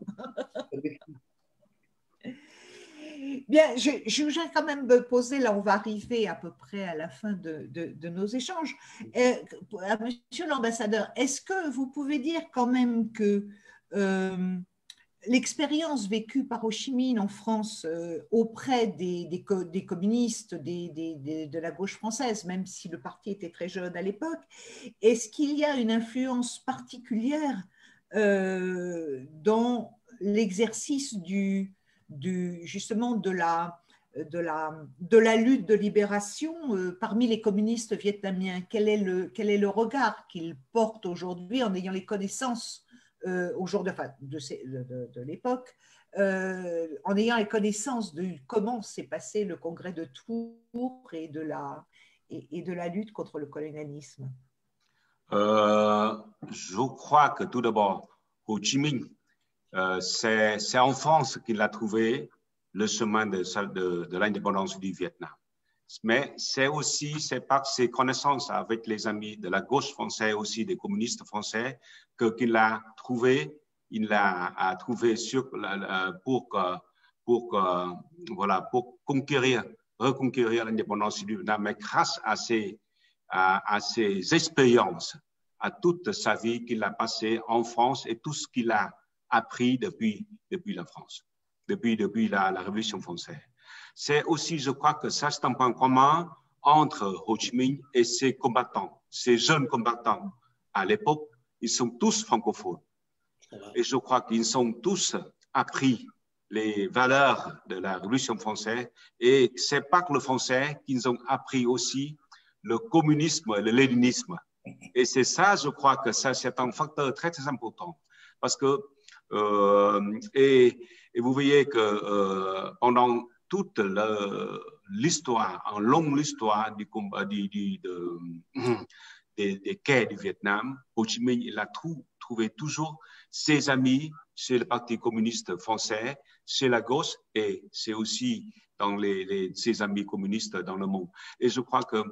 Bien, je voudrais quand même me poser, là on va arriver à peu près à la fin de nos échanges. Monsieur l'ambassadeur, est-ce que vous pouvez dire quand même que l'expérience vécue par Ho Chi Minh en France auprès des communistes, de la gauche française, même si le parti était très jeune à l'époque, est-ce qu'il y a une influence particulière dans l'exercice justement de la lutte de libération parmi les communistes vietnamiens? Quel est le regard qu'ils portent aujourd'hui en ayant les connaissances de l'époque en ayant connaissance de comment s'est passé le congrès de Tours et de la lutte contre le colonialisme? Je crois que tout d'abord, Ho Chi Minh, c'est en France qu'il a trouvé le chemin de l'indépendance du Vietnam. Mais c'est par ses connaissances avec les amis de la gauche française, aussi des communistes français, qu'il a trouvé, pour reconquérir l'indépendance du Vietnam. Mais grâce à ses expériences, à toute sa vie qu'il a passée en France et tout ce qu'il a appris depuis la France, depuis la Révolution française. C'est aussi, je crois que ça, c'est un point commun entre Ho Chi Minh et ses combattants, ces jeunes combattants. À l'époque, ils sont tous francophones. Et je crois qu'ils ont tous appris les valeurs de la Révolution française. Et c'est par le français qu'ils ont appris aussi le communisme et le léninisme. Et c'est ça, je crois que ça, c'est un facteur très, très important. Parce que, et vous voyez que pendant toute l'histoire, en longue histoire du combat des quais du Vietnam, Ho Chi Minh, il a trouvé toujours ses amis chez le Parti communiste français, chez la gauche, et c'est aussi dans ses amis communistes dans le monde. Et je crois que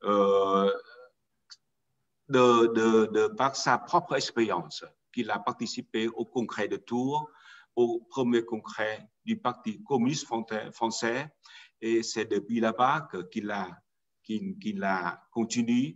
par sa propre expérience, qu'il a participé au congrès de Tours, au premier congrès du Parti communiste français, et c'est depuis là-bas qu'il a continué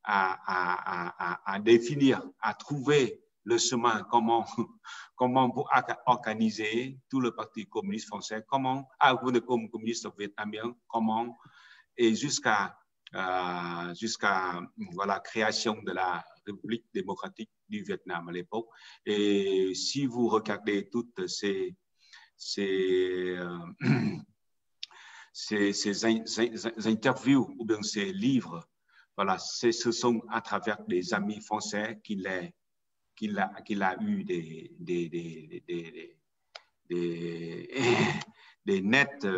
à définir, à trouver le chemin, comment pour organiser tout le Parti communiste français, le communiste vietnamien, et jusqu'à la création de la République démocratique du Vietnam à l'époque. Et si vous regardez toutes ces interviews ou bien ces livres, voilà, ce sont à travers des amis français qu'il a eu des nets,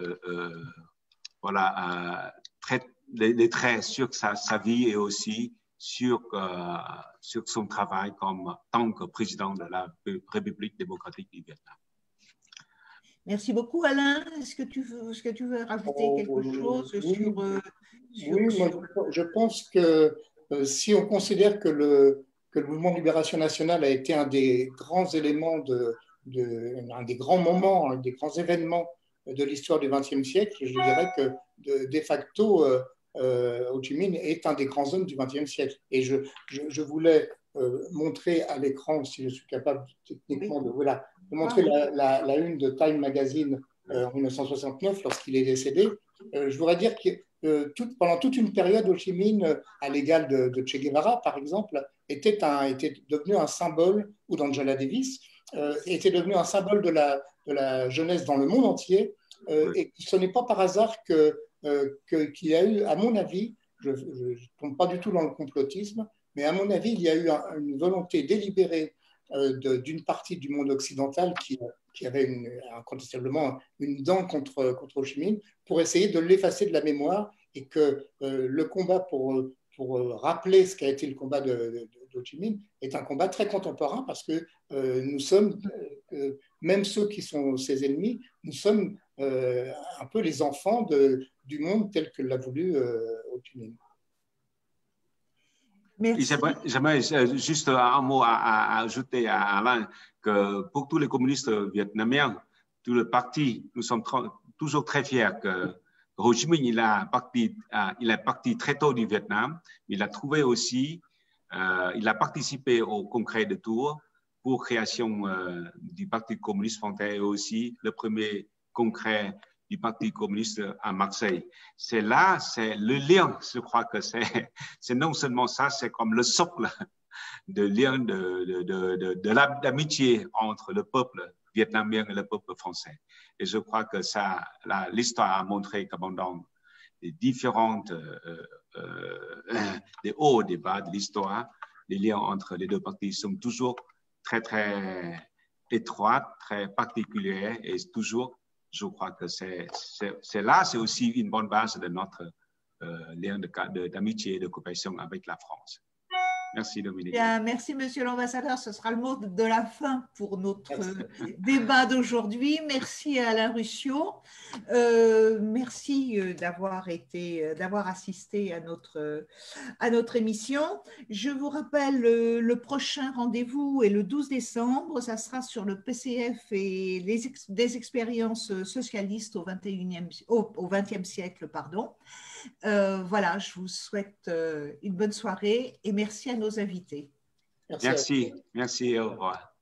des traits sur sa vie et aussi sur son travail en tant que président de la République démocratique du Vietnam. Merci beaucoup, Alain. Est-ce que tu veux rajouter quelque chose je pense que si on considère que le mouvement de libération nationale a été un des grands éléments, un des grands moments, un des grands événements de l'histoire du XXe siècle, je dirais que de facto, Ho Chi Minh est un des grands hommes du XXe siècle. Et je voulais montrer à l'écran, si je suis capable techniquement de montrer la une de Time Magazine en 1969, lorsqu'il est décédé. Je voudrais dire que pendant toute une période, Ho Chi Minh, à l'égal de Che Guevara, par exemple, était devenu un symbole, ou d'Angela Davis, était devenu un symbole de la jeunesse dans le monde entier. Et ce n'est pas par hasard qu'il y a eu, à mon avis, je ne tombe pas du tout dans le complotisme, mais à mon avis, il y a eu une volonté délibérée d'une partie du monde occidental qui avait incontestablement une dent contre Ho Chi Minh pour essayer de l'effacer de la mémoire, et que le combat pour rappeler ce qu'a été le combat de Ho Chi Minh est un combat très contemporain, parce que nous sommes, même ceux qui sont ses ennemis, nous sommes un peu les enfants du monde tel que l'a voulu Ho Chi Minh. J'aimerais juste un mot à ajouter à Alain, que pour tous les communistes vietnamiens, tout le parti, nous sommes toujours très fiers que Ho Chi Minh, il est parti très tôt du Vietnam. Il a trouvé aussi, il a participé au congrès de Tours pour création du Parti communiste français, et aussi le premier congrès du Parti communiste à Marseille. C'est le lien, je crois que c'est non seulement ça, c'est comme le socle de lien de l'amitié entre le peuple vietnamien et le peuple français. Et je crois que l'histoire a montré que pendant les différentes des hauts débats de l'histoire, les liens entre les deux partis sont toujours très, très étroite, très particulière et toujours, je crois que c'est aussi une bonne base de notre lien d'amitié et de coopération avec la France. Merci Dominique. Bien, merci Monsieur l'ambassadeur, ce sera le mot de la fin pour notre débat d'aujourd'hui. Merci à Alain Ruscio, merci d'avoir assisté à notre émission. Je vous rappelle, le prochain rendez-vous est le 12 décembre, ça sera sur le PCF et des expériences socialistes au XXe siècle, pardon. Voilà, je vous souhaite une bonne soirée et merci à nos invités. Merci, au revoir.